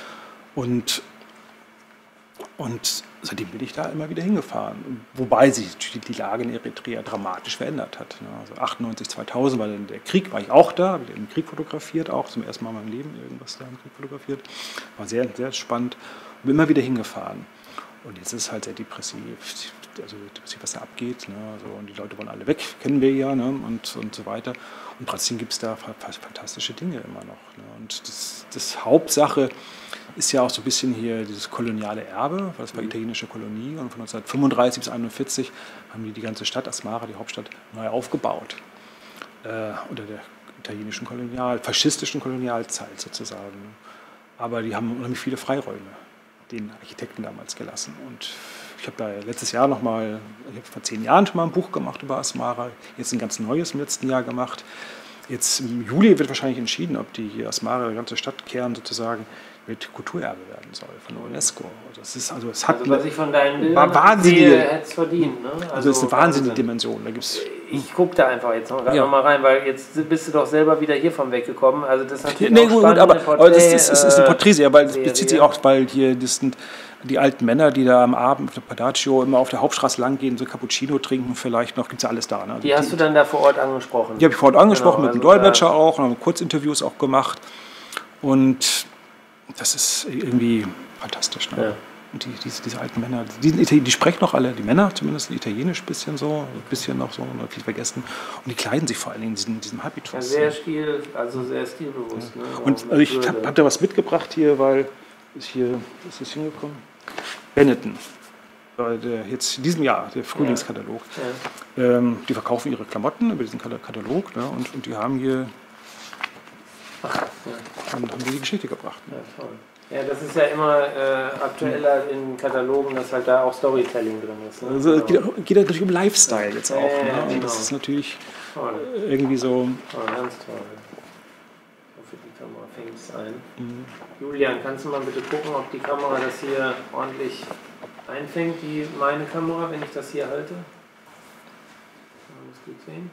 Und seitdem bin ich da immer wieder hingefahren. Wobei sich die Lage in Eritrea dramatisch verändert hat. Also 98, 2000 war dann der Krieg, war ich auch da, habe den Krieg fotografiert, auch zum ersten Mal in meinem Leben irgendwas da im Krieg fotografiert. War sehr, sehr spannend. Und bin immer wieder hingefahren. Und jetzt ist es halt sehr depressiv, also depressiv, was da abgeht. Ne? Also, und die Leute wollen alle weg, kennen wir ja, ne? und so weiter. Und trotzdem gibt es da fantastische Dinge immer noch. Ne? Und das Hauptsache ist ja auch so ein bisschen hier dieses koloniale Erbe, weil das war italienische Kolonie. Und von 1935 bis 1941 haben die ganze Stadt, Asmara, die Hauptstadt, neu aufgebaut. Unter der italienischen faschistischen Kolonialzeit sozusagen. Aber die haben unheimlich viele Freiräume den Architekten damals gelassen. Und ich habe da letztes Jahr ich habe vor 10 Jahren schon mal ein Buch gemacht über Asmara, jetzt ein ganz neues im letzten Jahr gemacht. Jetzt im Juli wird wahrscheinlich entschieden, ob die Asmara, die ganze Stadtkern sozusagen, Weltkulturerbe werden soll von der UNESCO. Das ist, also es hat was ich von deinen Bildern wahnsinnige, hätte es verdient. Ne? Also es ist eine wahnsinnige Dimension. Da gibt's, ich gucke da einfach jetzt noch mal rein, weil jetzt bist du doch selber wieder hiervon weggekommen. Also das ist natürlich gut, aber das ist eine Porträtserie, weil es bezieht sich auch, weil hier das sind die alten Männer, die da am Abend auf der Padaccio immer auf der Hauptstraße lang gehen, so Cappuccino trinken vielleicht noch, gibt es ja alles da. Ne? Also die hast du dann da vor Ort angesprochen? Die habe ich vor Ort angesprochen, mit dem Dolmetscher auch, und haben Kurzinterviews auch gemacht. Und das ist irgendwie fantastisch. Ne? Ja. Und diese alten Männer, die sprechen noch alle, die Männer zumindest Italienisch ein bisschen noch so, und viel vergessen. Und die kleiden sich vor allen Dingen in diesem Habitus. Ja, sehr stilbewusst. Ja. Ne? Und also ich habe da was mitgebracht hier, weil ist es hingekommen? Benetton. Jetzt in diesem Jahr, der Frühlingskatalog. Ja. Die verkaufen ihre Klamotten über diesen Katalog, ne? Und die haben hier haben die Geschichte gebracht. Ne? Ja, toll. Ja, das ist ja immer aktueller in Katalogen, dass halt da auch Storytelling drin ist. Ne? Also geht natürlich um Lifestyle jetzt auch. Ne? Genau. Das ist natürlich irgendwie so. Toll, ganz toll. Ich hoffe, die Kamera fängt es ein. Julian, kannst du mal bitte gucken, ob die Kamera das hier ordentlich einfängt, meine Kamera, wenn ich das hier halte? Das gut sehen.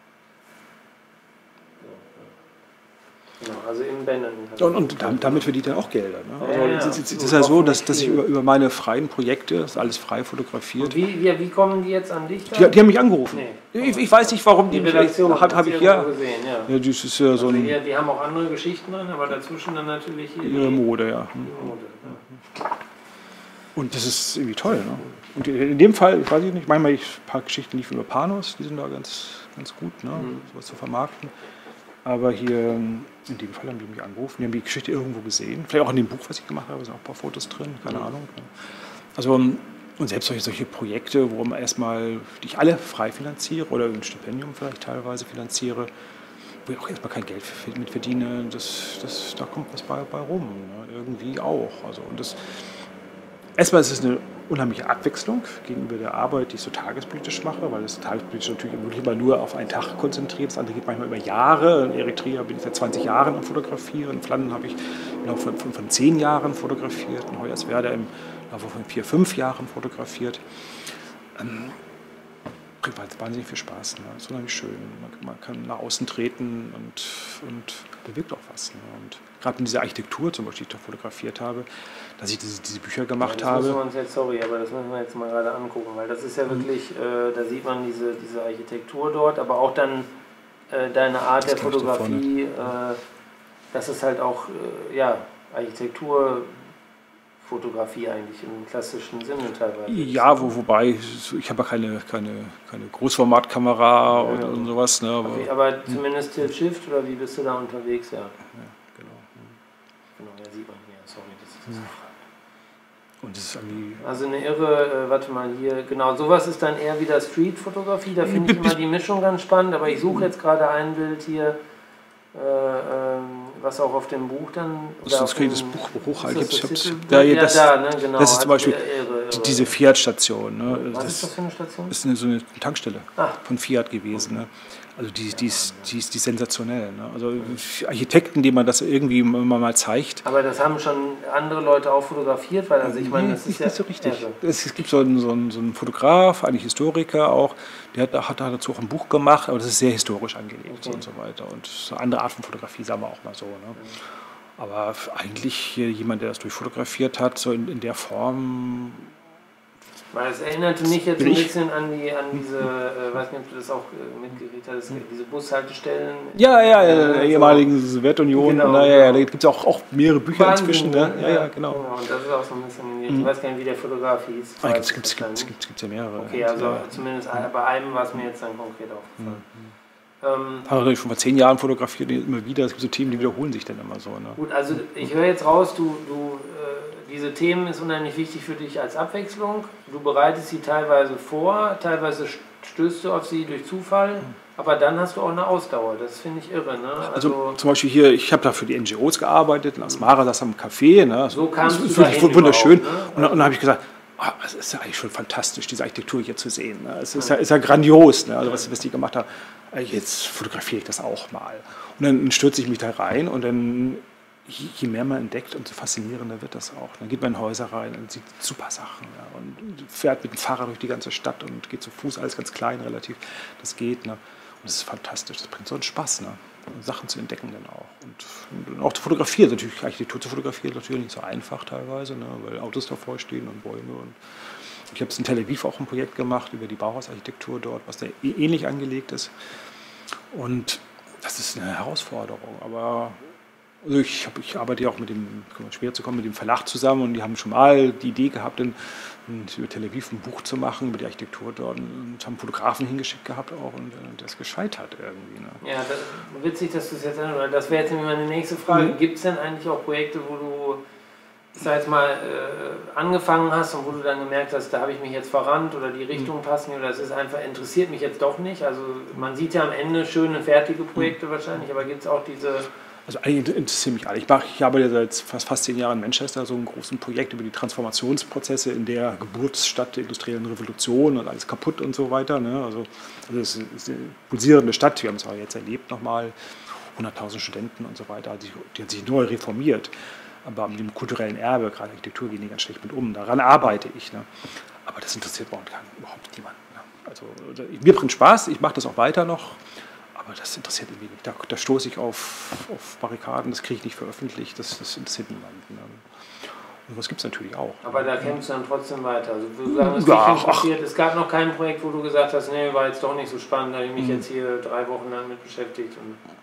Genau, also im Benetton. Und damit verdient er auch Gelder. Ne? Also es ist ja so, dass ich über meine freien Projekte, das ist alles frei fotografiert. Wie kommen die jetzt an dich? Die haben mich angerufen. Nee. Ich weiß nicht, warum die Redaktion habe ich ja gesehen. Ja. Das ist ja so ein, die haben auch andere Geschichten drin, aber dazwischen dann natürlich ihre Mode, ja. Die Mode, ja. Und das ist irgendwie toll. Ne? Und in dem Fall, ich weiß nicht, manchmal ein paar Geschichten liefen über Panos, die sind da ganz gut, ne? Sowas zu vermarkten. Aber hier, in dem Fall haben die mich angerufen, die haben die Geschichte irgendwo gesehen. Vielleicht auch in dem Buch, was ich gemacht habe, sind auch ein paar Fotos drin, keine Ahnung. Also, und selbst solche Projekte, wo man erstmal, die ich alle frei finanziere oder ein Stipendium vielleicht teilweise finanziere, wo ich auch erstmal kein Geld mit verdiene, da kommt was bei rum, ne? Irgendwie auch. Also, und erstmal ist es eine unheimliche Abwechslung gegenüber der Arbeit, die ich so tagespolitisch mache, weil das tagespolitisch natürlich wirklich immer nur auf einen Tag konzentriert. Das andere geht manchmal über Jahre. In Eritrea bin ich seit 20 Jahren am Fotografieren. In Flandern habe ich im Laufe von 10 Jahren fotografiert. In Hoyerswerda im Laufe von 4, 5 Jahren fotografiert. Bringt wahnsinnig viel Spaß. Ne? Das ist unheimlich schön. Man kann nach außen treten und bewirkt auch was. Ne? Und gerade in dieser Architektur zum Beispiel, die ich da fotografiert habe, dass ich diese Bücher gemacht habe. Aber das müssen wir jetzt mal gerade angucken, weil das ist ja wirklich, da sieht man diese Architektur dort, aber auch dann deine Art der Fotografie, das ist halt auch Architekturfotografie eigentlich im klassischen Sinne teilweise. Ja, wobei, ich habe ja keine Großformatkamera und sowas. Ne, aber zumindest Tilt-Shift, oder wie bist du da unterwegs? Ja, genau. Genau, ja, sieht man hier. Sorry, das ist das. Und das ist irgendwie also eine irre, warte mal hier, genau, sowas ist dann eher wieder Street-Fotografie, da finde ich immer die Mischung ganz spannend, aber ich suche jetzt gerade ein Bild hier, was auch auf dem Buch dann... Das kriege ich das Buch hochhalten. Genau. Das ist zum Beispiel diese Fiat-Station. Ne? Was ist das für eine Station? Das ist so eine Tankstelle von Fiat gewesen. Ne? Also die ist sensationell. Ne? Also Architekten, denen man das irgendwie mal zeigt. Aber das haben schon andere Leute auch fotografiert, weil also ich meine, das ist nicht so richtig. Es gibt so einen Fotograf, eigentlich Historiker auch, der hat dazu auch ein Buch gemacht, aber das ist sehr historisch angelegt und so weiter. Und so eine andere Art von Fotografie, sagen wir auch mal so. Ne? Aber eigentlich jemand, der das durchfotografiert hat, so in der Form. Weil es erinnerte mich jetzt ein bisschen an diese, weiß nicht, ob du das auch mitgekriegt hast, diese Bushaltestellen. Ja, der ehemaligen Sowjetunion. Genau, da gibt es auch mehrere Bücher inzwischen. Ne? Ja, genau. Und das ist auch so ein bisschen, ich weiß gar nicht, wie der Fotograf hieß. Gibt ja mehrere. Okay, also zumindest bei einem war es mir jetzt dann konkret aufgefallen. Habe natürlich schon vor 10 Jahren fotografiert, immer wieder. Es gibt so Themen, die wiederholen sich dann immer so. Ne? Gut, also ich höre jetzt raus, diese Themen ist unheimlich wichtig für dich als Abwechslung. Du bereitest sie teilweise vor, teilweise stößt du auf sie durch Zufall, aber dann hast du auch eine Ausdauer. Das finde ich irre. Ne? Also zum Beispiel hier, ich habe da für die NGOs gearbeitet, in Asmara, das am Café. Ne? So kamst du das ist wirklich wunderschön. Ne? Und dann habe ich gesagt, es ist ja eigentlich schon fantastisch, diese Architektur hier zu sehen. Ne? Es ist ja grandios, ne? Also was die gemacht haben. Jetzt fotografiere ich das auch mal. Und dann stürze ich mich da rein und dann je mehr man entdeckt, umso faszinierender wird das auch. Dann geht man in Häuser rein und sieht super Sachen. Ja, und fährt mit dem Fahrrad durch die ganze Stadt und geht zu Fuß, alles ganz klein relativ. Das geht. Ne? Und das ist fantastisch. Das bringt so einen Spaß, ne? Sachen zu entdecken dann auch. Und auch zu fotografieren. Natürlich, Architektur zu fotografieren, natürlich nicht so einfach teilweise, ne? Weil Autos davor stehen und Bäume. Und ich habe in Tel Aviv auch ein Projekt gemacht über die Bauhausarchitektur dort, was da ähnlich angelegt ist. Und das ist eine Herausforderung. Aber also ich arbeite ja auch mit dem, schwer zu kommen, mit dem Verlag zusammen und die haben schon mal die Idee gehabt, über Tel Aviv ein Buch zu machen, über die Architektur dort und haben Fotografen hingeschickt gehabt auch und der ist gescheitert irgendwie. Ne? Ja, witzig, dass du es jetzt erinnerst, weil das wäre jetzt meine nächste Frage. Gibt es denn eigentlich auch Projekte, wo du, ich sag jetzt mal, angefangen hast und wo du dann gemerkt hast, da habe ich mich jetzt verrannt oder die Richtung passen oder das ist einfach, interessiert mich jetzt doch nicht? Also man sieht ja am Ende schöne, fertige Projekte wahrscheinlich, aber gibt es auch diese... Also eigentlich interessiert mich alle. Ich arbeite seit fast 10 Jahren in Manchester, so einem großen Projekt über die Transformationsprozesse in der Geburtsstadt der industriellen Revolution und alles kaputt und so weiter. Ne? Also es ist eine pulsierende Stadt, wir haben es auch jetzt erlebt nochmal, 100.000 Studenten und so weiter, die hat sich neu reformiert. Aber mit dem kulturellen Erbe, gerade Architektur, gehen die ganz schlecht mit um. Daran arbeite ich. Ne? Aber das interessiert überhaupt niemanden. Ne? Also, mir bringt Spaß, ich mache das auch weiter noch. Aber das interessiert irgendwie nicht. Da stoße ich auf Barrikaden, das kriege ich nicht veröffentlicht, das interessiert niemanden. Und das gibt es natürlich auch. Aber da kämpfst du dann trotzdem weiter. Also du sagst, es gab noch kein Projekt, wo du gesagt hast, nee, war jetzt doch nicht so spannend, da habe ich mich jetzt hier 3 Wochen lang mit beschäftigt.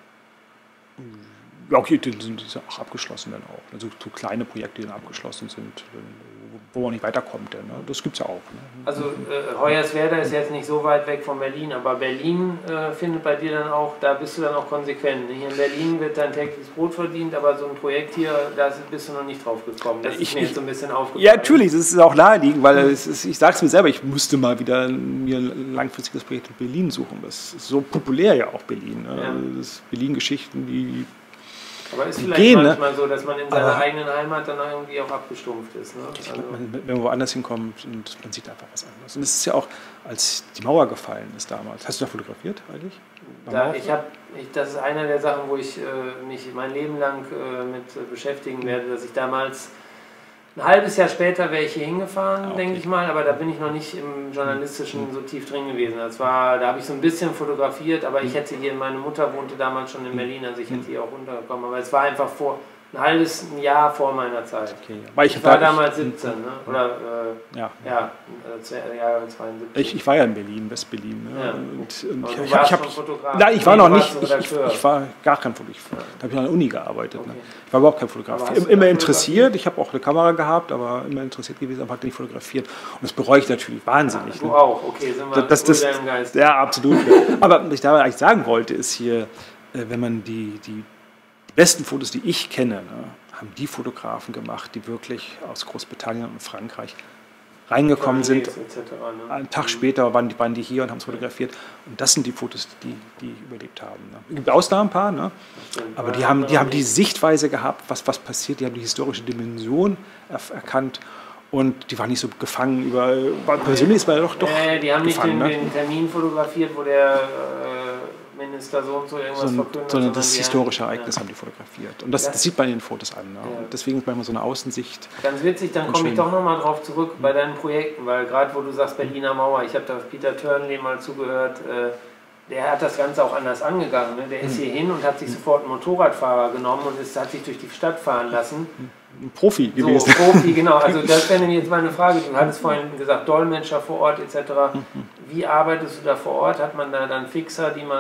Ja, okay, die sind auch abgeschlossen dann auch. Also so kleine Projekte, die dann abgeschlossen sind, wo man nicht weiterkommt. Dann, ne? Das gibt es ja auch. Ne? Also Hoyerswerda ist jetzt nicht so weit weg von Berlin, aber Berlin findet bei dir dann auch, da bist du dann auch konsequent. Hier in Berlin wird dein tägliches Brot verdient, aber so ein Projekt hier, da bist du noch nicht drauf gekommen. Das ist mir jetzt so ein bisschen aufgefallen. Ja, natürlich, das ist auch naheliegend, weil ich sage es mir selber, ich müsste mal wieder mir ein langfristiges Projekt in Berlin suchen. Das ist so populär ja auch Berlin. Ne? Ja. Das Berlin-Geschichten, die aber ist vielleicht manchmal so, dass man in seiner eigenen Heimat dann irgendwie auch abgestumpft ist. Ne? Also wenn man woanders hinkommt und man sieht einfach was anderes. Und es ist ja auch, als die Mauer gefallen ist damals. Hast du da fotografiert eigentlich? Das ist eine der Sachen, wo ich mich mein Leben lang mit beschäftigen werde, dass ich damals, ein halbes Jahr später wäre ich hier hingefahren, denke ich mal, aber da bin ich noch nicht im Journalistischen so tief drin gewesen. Da habe ich so ein bisschen fotografiert, aber ich hätte hier, meine Mutter wohnte damals schon in Berlin, also ich hätte hier auch runtergekommen, aber es war einfach ein halbes Jahr vor meiner Zeit. Okay, ja. Ich war damals 17, ne? Oder Jahre 72. Ich war ja in Berlin, West-Berlin. Ne? Ja. Und ich war schon Fotograf. Nein, ich war noch nicht. Ich war gar kein Fotograf. Da habe ich an der Uni gearbeitet. Okay. Ne? Ich war überhaupt kein Fotograf. Immer interessiert. Ich habe auch eine Kamera gehabt, aber immer interessiert gewesen, aber halt nicht fotografiert. Und das bereue ich natürlich wahnsinnig. Ja, du auch, okay, sind wir im Geist. Ja, absolut. Aber was ich da eigentlich sagen wollte, ist hier, wenn man die besten Fotos, die ich kenne, ne, haben die Fotografen gemacht, die wirklich aus Großbritannien und Frankreich reingekommen sind. Etc., ne? Einen Tag später waren die hier und haben es fotografiert. Und das sind die Fotos, die überlebt haben. Ne. Es gibt Ausnahmen ein paar, ne? Aber die haben die Sichtweise gehabt, was passiert, die haben die historische Dimension erkannt. Und die waren nicht so gefangen persönlich ist man ja doch die haben gefangen, nicht den Termin fotografiert, wo der Minister so und so irgendwas verkündet. Sondern das historische Ereignis haben die fotografiert. Und das sieht man in den Fotos an. Ne? Ja. Und deswegen ist manchmal so eine Außensicht. Ganz witzig, dann komme ich doch nochmal drauf zurück bei deinen Projekten, weil gerade wo du sagst Berliner Mauer, ich habe da Peter Turnley mal zugehört, der hat das Ganze auch anders angegangen. Ne? Der ist hier hin und hat sich sofort einen Motorradfahrer genommen und hat sich durch die Stadt fahren lassen. Ein Profi gewesen. So, Profi, genau. Also das wäre nämlich jetzt meine Frage. Du hattest vorhin gesagt, Dolmetscher vor Ort etc. Wie arbeitest du da vor Ort? Hat man da dann Fixer, die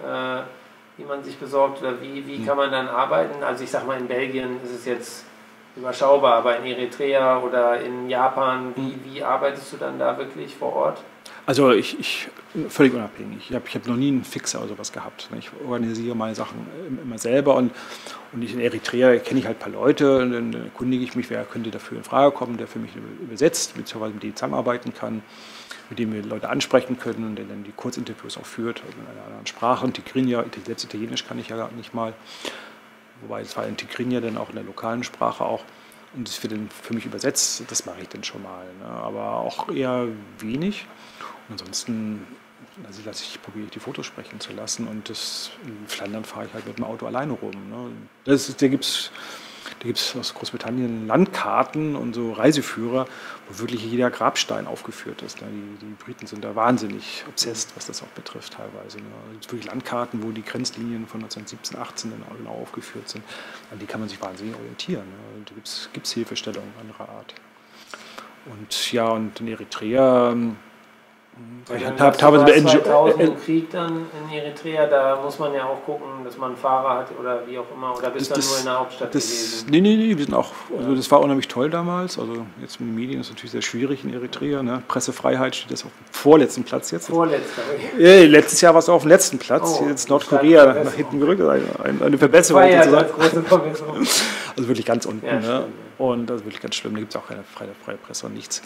man sich besorgt? Oder wie kann man dann arbeiten? Also ich sag mal, in Belgien ist es jetzt überschaubar, aber in Eritrea oder in Japan, wie arbeitest du dann da wirklich vor Ort? Also ich völlig unabhängig. Ich hab noch nie einen Fixer oder sowas gehabt. Ich organisiere meine Sachen immer selber und in Eritrea kenne ich halt ein paar Leute und dann erkundige ich mich, wer könnte dafür in Frage kommen, der für mich übersetzt, beziehungsweise mit dem zusammenarbeiten kann, mit dem wir Leute ansprechen können und der dann die Kurzinterviews auch führt, also in einer anderen Sprache. Und Tigrinya, selbst Italienisch kann ich ja gar nicht mal, wobei es war in Tigrinya dann auch in der lokalen Sprache auch. Und das wird dann für mich übersetzt, das mache ich dann schon mal. Ne? Aber auch eher wenig. Und ansonsten probiere ich die Fotos sprechen zu lassen. Und in Flandern fahre ich halt mit dem Auto alleine rum. Ne? Da gibt es Da gibt es aus Großbritannien Landkarten und so Reiseführer, wo wirklich jeder Grabstein aufgeführt ist. Die Briten sind da wahnsinnig obsessed, was das auch betrifft teilweise. Es gibt wirklich Landkarten, wo die Grenzlinien von 1917, 18 dann genau aufgeführt sind. An die kann man sich wahnsinnig orientieren. Da gibt es Hilfestellungen anderer Art. Und ja, und in Eritrea... Ich habe teilweise 2000 im Krieg dann in Eritrea, da muss man ja auch gucken, dass man einen Fahrer hat oder wie auch immer, oder bist du nur in der Hauptstadt gewesen? Nee, wir sind auch, also das war unheimlich toll damals, also jetzt mit den Medien ist es natürlich sehr schwierig in Eritrea, ne? Pressefreiheit steht das auf dem vorletzten Platz jetzt. Vorletzter? Letztes Jahr war es auf dem letzten Platz, jetzt Nordkorea nach hinten gerückt, eine Verbesserung sozusagen. Große Verbesserung. Also wirklich ganz unten, ja, ne? Und das ist wirklich ganz schlimm, da gibt es auch keine freie Presse und nichts.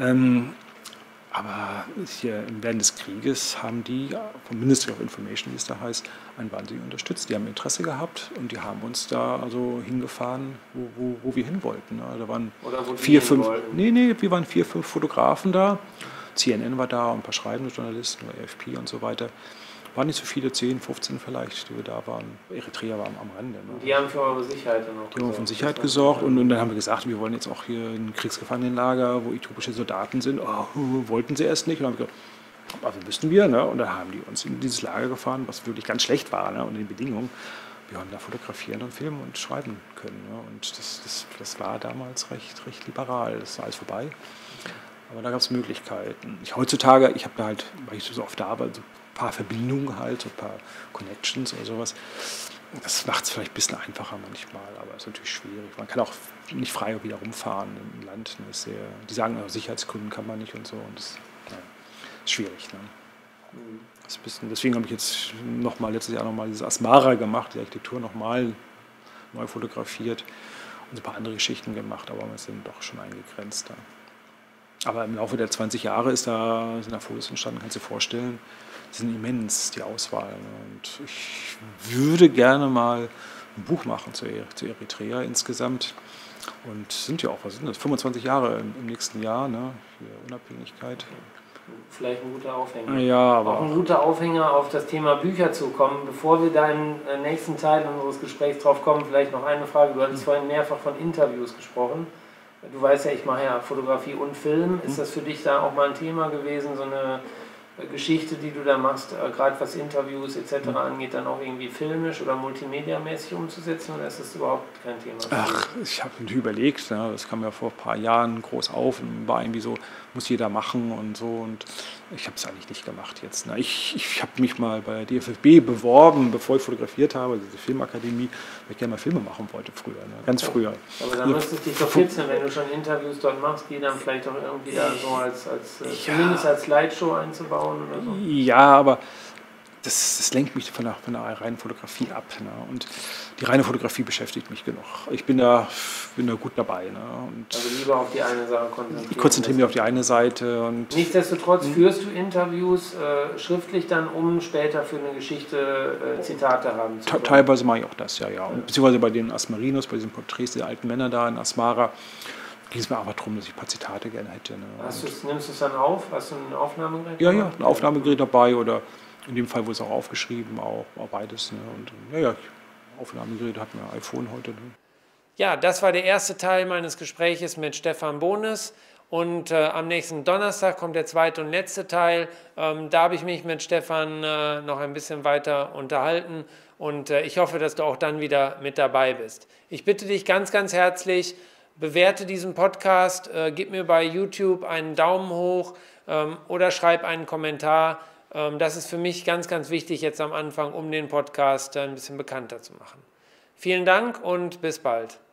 Aber hier während des Krieges haben die vom Ministry of Information, wie es da heißt, einen wahnsinnig unterstützt. Die haben Interesse gehabt und die haben uns da also hingefahren, wo wir hin wollten. Da waren wir waren 4, 5 Fotografen da. CNN war da und ein paar schreibende Journalisten, AFP und so weiter. Waren nicht so viele, 10, 15 vielleicht, die wir da waren. Eritrea war am Rande. Ne? Die haben für eure Sicherheit dann auch gesorgt. Die haben für Sicherheit gesorgt und dann haben wir gesagt, wir wollen jetzt auch hier ein Kriegsgefangenenlager, wo äthiopische Soldaten sind. Wollten sie erst nicht. Und dann haben wir gesagt, aber müssten wir. Ne? Und dann haben die uns in dieses Lager gefahren, was wirklich ganz schlecht war, ne? Unter den Bedingungen. Wir haben da fotografieren und filmen und schreiben können. Ne? Und das war damals recht liberal. Das ist alles vorbei. Aber da gab es Möglichkeiten. Heutzutage, ich habe da halt, weil ich so oft da war, so ein paar Verbindungen halt, so ein paar Connections oder sowas. Das macht es vielleicht ein bisschen einfacher manchmal, aber es ist natürlich schwierig. Man kann auch nicht frei wieder rumfahren im Land. Ne? Die sagen, aus Sicherheitsgründen kann man nicht und so. Und das ist schwierig. Ne? Das ist ein bisschen, deswegen habe ich jetzt letztes Jahr nochmal dieses Asmara gemacht, die Architektur nochmal neu fotografiert und so ein paar andere Geschichten gemacht, aber wir sind doch schon eingegrenzt da. Aber im Laufe der 20 Jahre sind da Fotos entstanden, kannst du dir vorstellen. Die sind immens, die Auswahl. Und ich würde gerne mal ein Buch machen zu Eritrea insgesamt. Und sind ja auch, was sind das, 25 Jahre im nächsten Jahr, ne, für Unabhängigkeit. Vielleicht ein guter Aufhänger. Ja, aber auch ein guter Aufhänger auf das Thema Bücher zu kommen. Bevor wir da im nächsten Teil unseres Gesprächs drauf kommen, vielleicht noch eine Frage. Du hattest vorhin mehrfach von Interviews gesprochen. Du weißt ja, ich mache ja Fotografie und Film. Ist das für dich da auch mal ein Thema gewesen, so eine Geschichte, die du da machst, gerade was Interviews etc. angeht, dann auch irgendwie filmisch oder multimediamäßig umzusetzen, oder ist das überhaupt kein Thema? Ach, ich habe natürlich überlegt, ne, das kam ja vor ein paar Jahren groß auf und war irgendwie so, muss jeder machen und so, und ich habe es eigentlich nicht gemacht jetzt. Ne. Ich habe mich mal bei der DFFB beworben, bevor ich fotografiert habe, diese Filmakademie, weil ich gerne mal Filme machen wollte früher, ne, ganz früher. Aber dann müsstest du dich doch kitzeln, wenn du schon Interviews dort machst, die dann vielleicht auch irgendwie da so als zumindest als Slideshow einzubauen oder so. Ja, aber das lenkt mich von der reinen Fotografie ab. Ne? Und die reine Fotografie beschäftigt mich genug. Ich bin da gut dabei. Ne? Und also lieber auf die eine Sache konzentrieren. Ich konzentriere mich auf die eine Seite. Und nichtsdestotrotz führst du Interviews schriftlich dann, um später für eine Geschichte Zitate haben zu können? Teilweise mache ich auch das, ja. Und beziehungsweise bei den Asmarinos, bei diesen Porträts der alten Männer da in Asmara, ging es mir aber darum, dass ich ein paar Zitate gerne hätte. Ne? Nimmst du es dann auf? Hast du ein Aufnahmegerät? Ja, ein Aufnahmegerät dabei, oder in dem Fall wurde es auch aufgeschrieben, auch beides. Ne? Und Aufnahmegerät hat mir ein iPhone heute. Ne? Ja, das war der erste Teil meines Gespräches mit Stefan Bohnes. Und am nächsten Donnerstag kommt der zweite und letzte Teil. Da habe ich mich mit Stefan noch ein bisschen weiter unterhalten. Und ich hoffe, dass du auch dann wieder mit dabei bist. Ich bitte dich ganz, ganz herzlich, bewerte diesen Podcast, gib mir bei YouTube einen Daumen hoch oder schreib einen Kommentar. Das ist für mich ganz, ganz wichtig jetzt am Anfang, um den Podcast ein bisschen bekannter zu machen. Vielen Dank und bis bald.